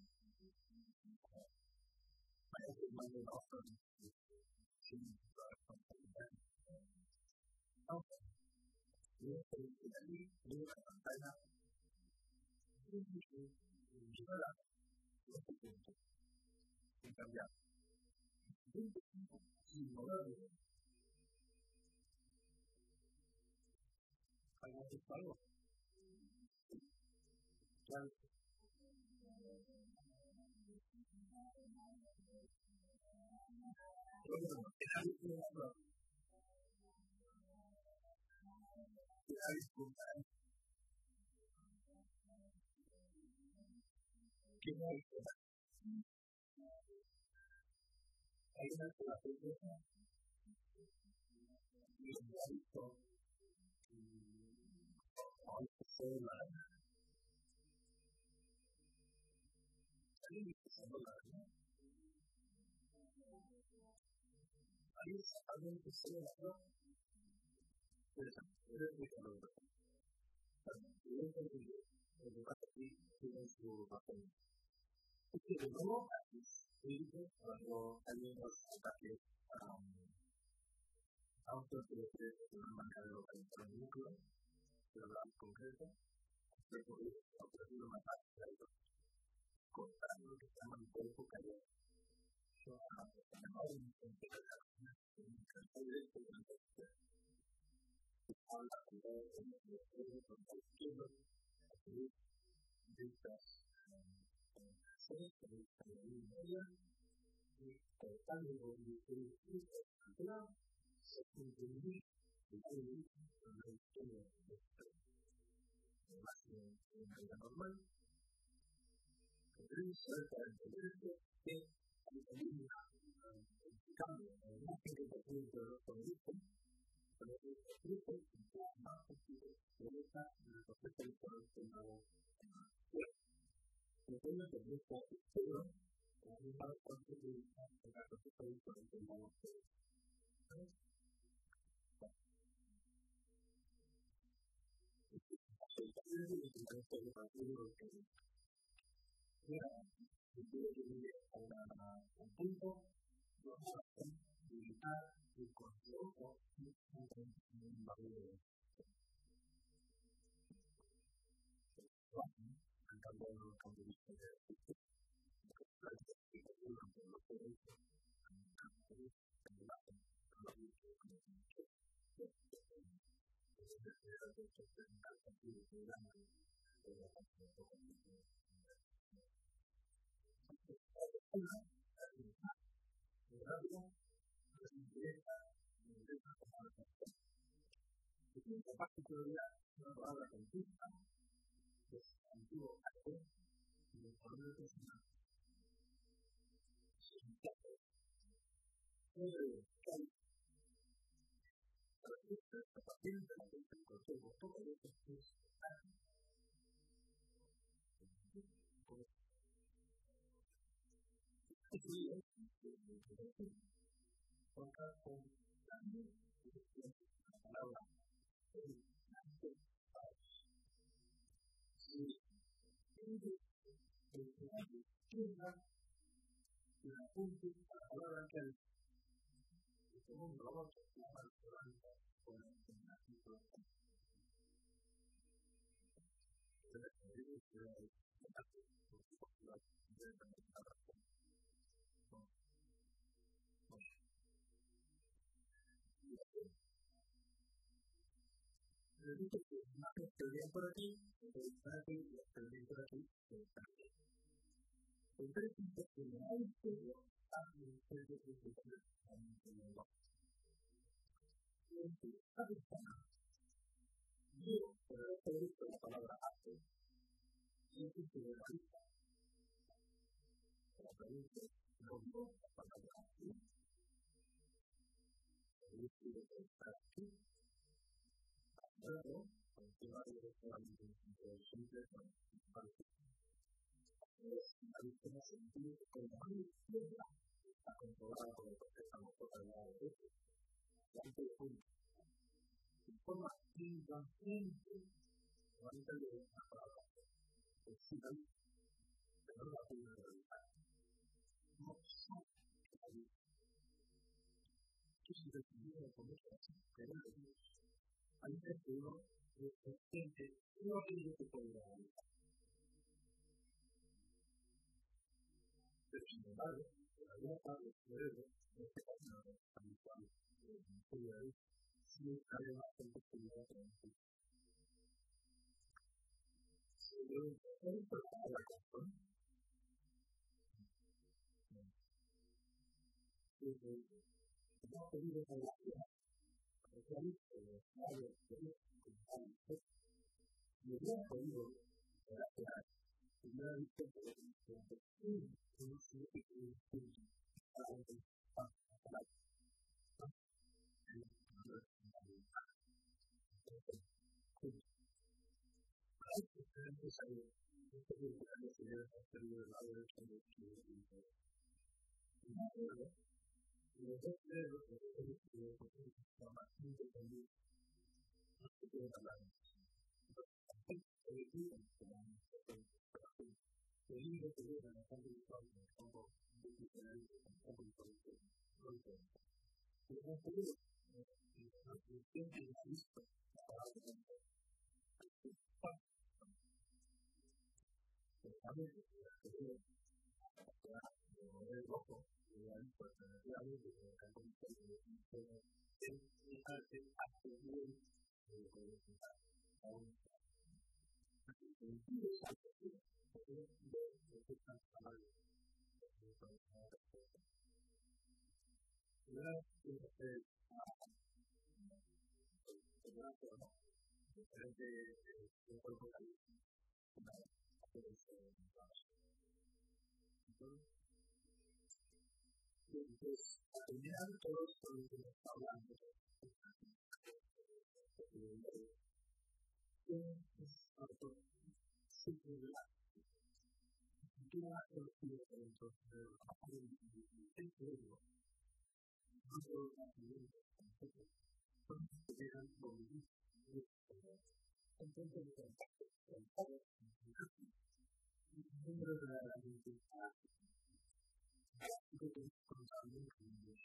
para que mande la otra sin responsabilidad. Aunque yo estoy aquí, veo la pantalla, y yo la lo que siento, sin cambiar. Sin moverlo. ¿Algo que algo? Claro. Hay una estrategia y un hábito al que se la hay un hábito hay algo que se la pues es muy claro. Yo creo que el aquí tiene su papel. Es que de nuevo, cuando hay unos ataques autodefensivos de una manera de localizar el núcleo, de hablar concreto, de poder ofrecer una práctica de cortar lo que se llama el cuerpo callado. Yo a la hora de intentar directo de la práctica, habla con todo el mundo, con el izquierdo, así, vistas, seis, seis, seis, media, y cortando el izquierdo, claro, se contribuye y hay un izquierdo de máximo en la vida normal, pero cerca del cerebro que hay un cambio en la imagen que se puede ver con el hijo, pero el fruto es más posible de esta la propuesta del correccionado en la cuerpo. Entiendo que no está seguro, pero no sabe cuánto de la propuesta del correccionado es. Un punto, dos horas, militar, y control, un barrio cantando los campeonatos de la particularidad de la palabra conquista es antiguo arte y el poder personal. A partir de la cuenta del consejo, todo esto es arte. Toca con la palabra la punta a la palabra que el segundo robot la palabra con el artículo Le dice que más que esté por aquí, está aquí, esté por aquí, está aquí. Entonces, que no hay que ver a un ser de principio, a un ser de lo. Y en tu cabeza, yo, por haber visto la palabra arte, y es que la vista, la pregunta, no vio la palabra arte, y es que está aquí, pero, aunque va a haber solamente un simple, la vista no se entiende con la mano izquierda, está comprobada por el que estamos por el lado de este, y antes de punto. De forma invasiente, no hay que leer la palabra, es final, pero no la pena de realizar. No sabe que la vida. ¿Qué se definió con esto? Pero no es Dios. Hay que uno es consciente, no aquello que puede realizar. Pero sin embargo, la vida para el cerebro, en este caso, no es habitual, no puede haber, si es que hay una complejidad en el cerebro. Se debe hacer para la razón. No ha podido relacionar, porque hay varios cerebros que están en el y no ha podido relacionar. Y no ha visto que es un punto. No sé qué es un punto. Para que pase la hay diferentes áreas. Esto es lo que hay que ver en el periodo de la hora de que y no puedo, los dos cerebros que se pueden estudiar por ejemplo, son más independientes. No se pueden hablar. Se deciden como un el libro que viene en el campo visual, en el campo disciplinario, en el campo histórico, no lo pueden hacer. Pero no se puede, la función que ha visto para la gente. Pero también, se puede el rojo, y ahí pues se habla de que el campo histórico es un arte accesible de lo que es un arte. Aún el sentido es accesible, porque es de que están hablando. Una vez que se hace diferente un cuerpo caliente, una vez que se entonces, al final, todo esto lo que está hablando es algo singular. ¿Qué va a hacer dentro de el cerebro? No solo la mente, son que llegan por vivir. Entonces, el contacto con todo el número de la identidad que te contaban con Dios.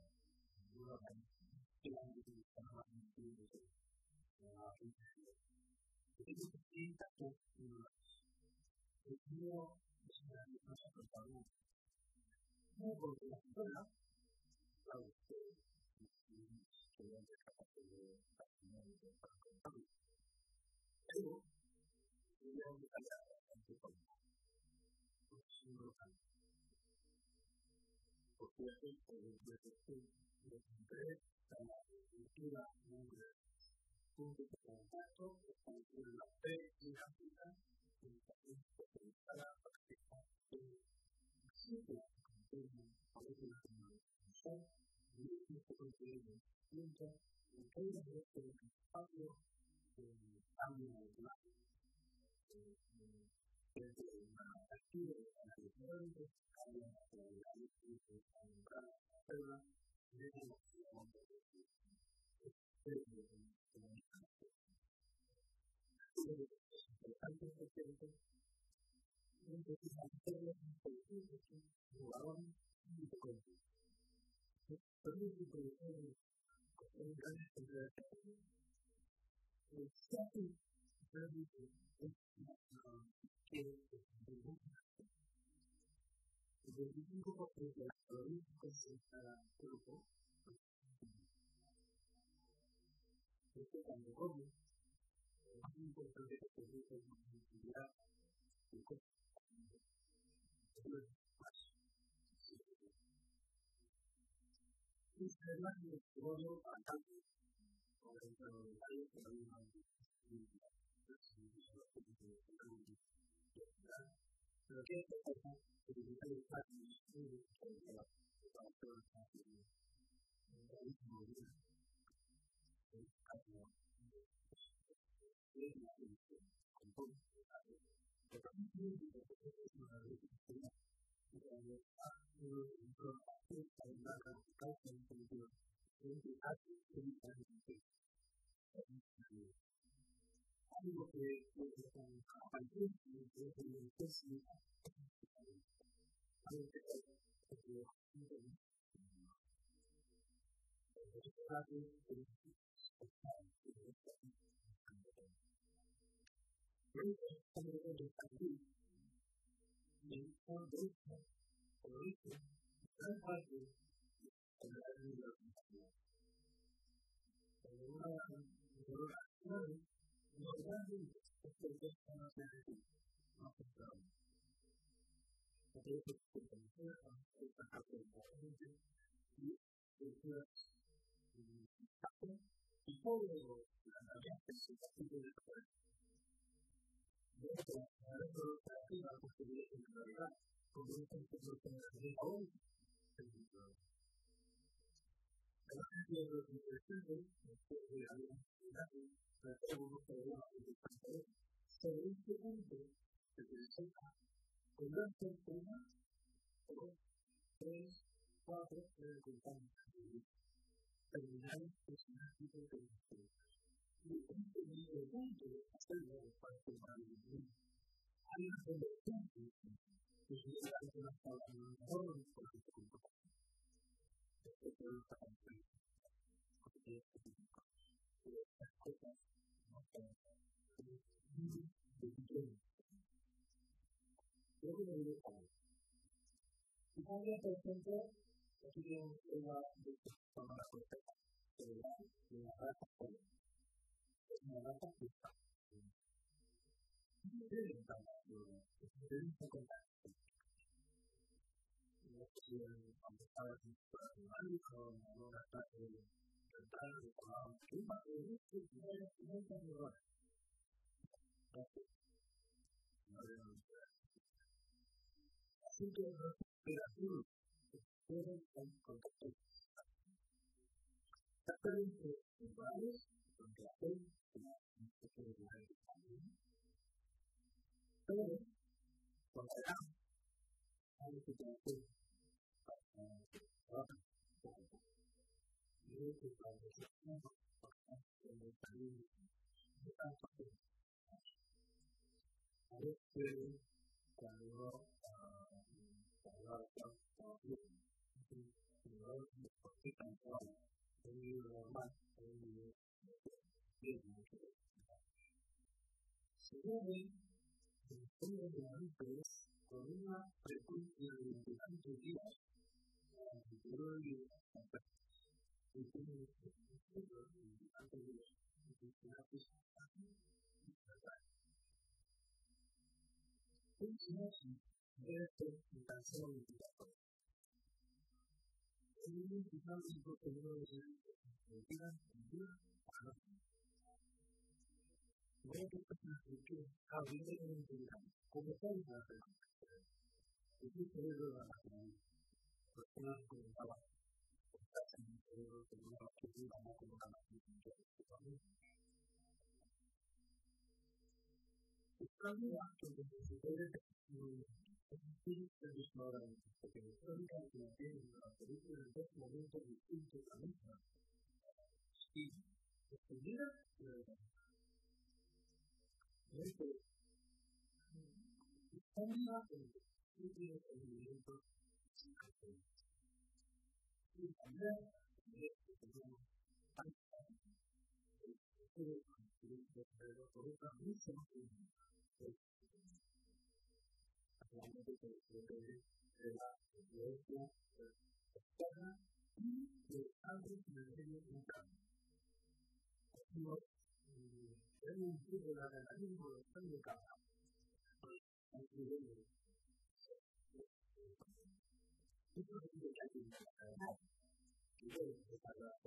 Que la identidad no es un tío de la gente. Ellos se sientan que el tío es una cosa total. No porque la persona, claro, que no es capaz de caminar y de contarlo. Pero, yo me callo bastante con porque es el que de concreto la cultura mundial. Punto de contacto con la fe y la vida y también para practicar el sitio que parece la comunicación y el que el tiempo y todo esto es un espacio de cambio de la desde una actividad de la diferente cambia de la luz de la prueba de la antes de tiempo, entonces hacerlo un poquito que jugaban y se conocían. Pero es un proyecto de gran estudio el casi realmente es que el veinticinco por ciento de la caloría concentrada en el cuerpo Este cuando come, es importante que se use una actividad de cosas. Y además de todo, bastante, por ejemplo, hay que hay una pero que esta cosa que utiliza el espacio es muy importante para hacer el espacio de la misma vida. Es como es la solución con todo pero también tiene que ser una reflexión y cuando hace un trabajo para una causa en sentido de que hace que diferente algo que es a partir de la especie algo que es y todo la realidad es el sentido de poder. De hecho, a veces así la posibilidad de la realidad, como un concepto que nos da hoy, es el poder. La gente de los interesantes, después de la universidad, tratamos de hablar de los países, sobre este punto se presenta con dos personas, dos, tres, cuatro, tres contamos. Terminar es una tipo de historia. Y este mismo punto de hacerlo de parte de la vida. Hay una conversión que se da en una palabra mejor por el punto. Esto es lo que está pasando. Porque estas cosas no son de pequeño. Yo creo que lo sabe. Y también, por ejemplo, aquí tenemos una de la cuesta. De la de la raza joven. Es una raza que está. No debe estar haciendo. Debe estar contacto. No sé si cuando estaba en el médico, no la está de entrar de trabajo. ¿Qué pasa? Es que no es no es tan bueno. Gracias. No le doy nada. Así que no es operativo. Debe estar contacto. Exactamente iguales, porque hacen una especie de la pero, cuando era, hay que tener para y que cuando se tiene en el país de tanto que a veces cuando cuando cuando porque tanto es normal es bien se debe después de antes con una frecuencia de veintitantos días al interior de la y tiene que ser antes de los veintitantos es así de esta invitación es muy importante porque no es mentira mentira voy a pensar que ahorita en el día como tal la es que se debe a la personas que estaban en el cerebro que no la que iban a colocar la cambio que se debe espíritu de ignorancia, porque la histórica que la tiene en la película en dos momentos distintos a la misma. Y estuviera la verdad. Es que cambia el estudio del movimiento psicológico. Y también es que tenemos tanta estudio pero por otra mucho más hablando de la iglesia externa y de algo que debe nunca. digo, hay un tipo de organismo de casa. Esto es lo que hay que hacer. Y luego, para la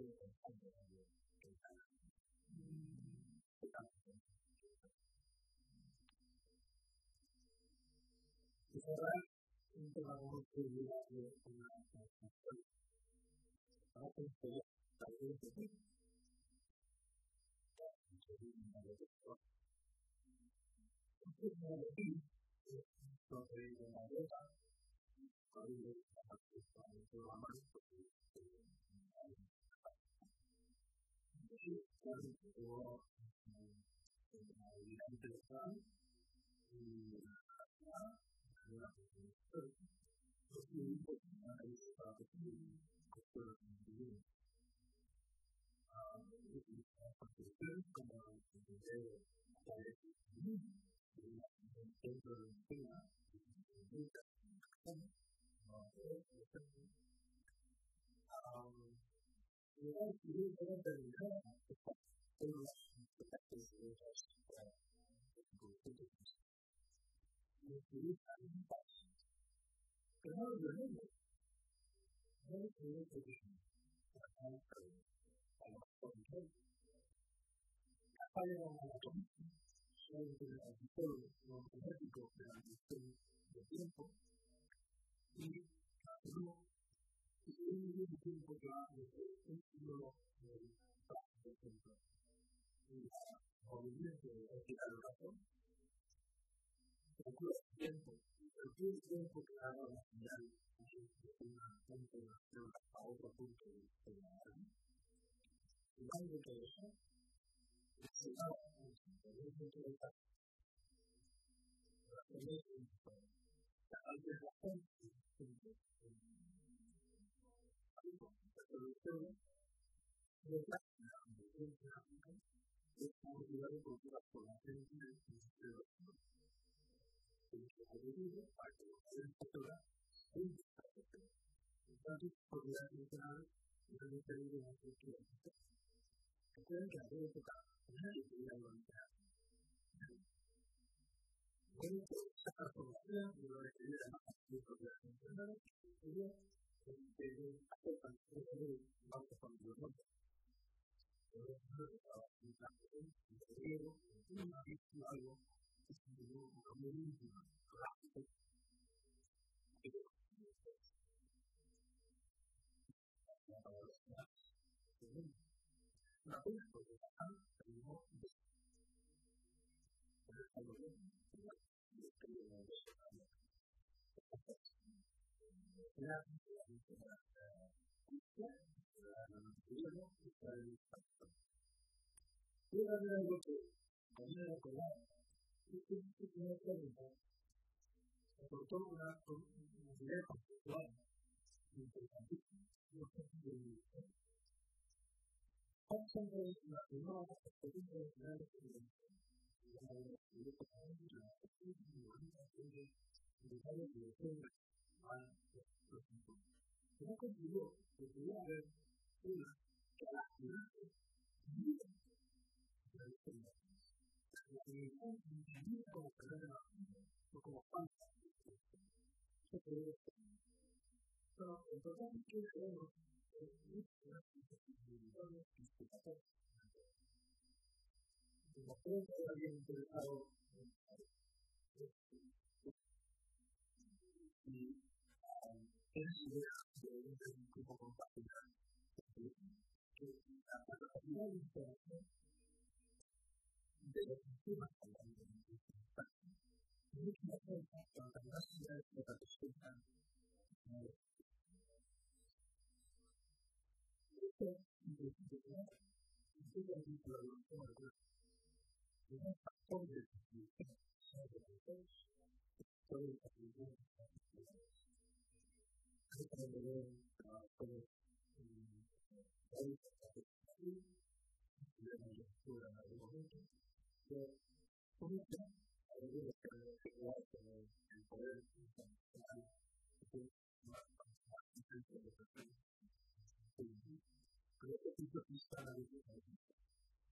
ahora, un tema muy serio de una transacción. Ahora, esto tal vez es un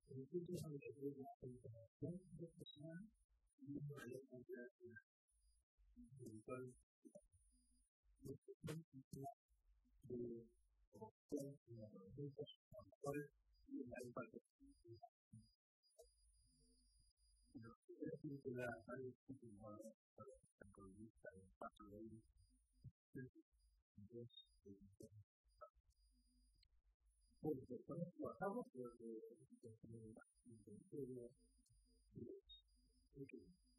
Nosotros a veces de la información de personas y una mayor cantidad de virtual de de opción de los factores y la impacto. Es decir, que la área continuada para la economista de impacto de ahí es porque cuando trabajamos desde la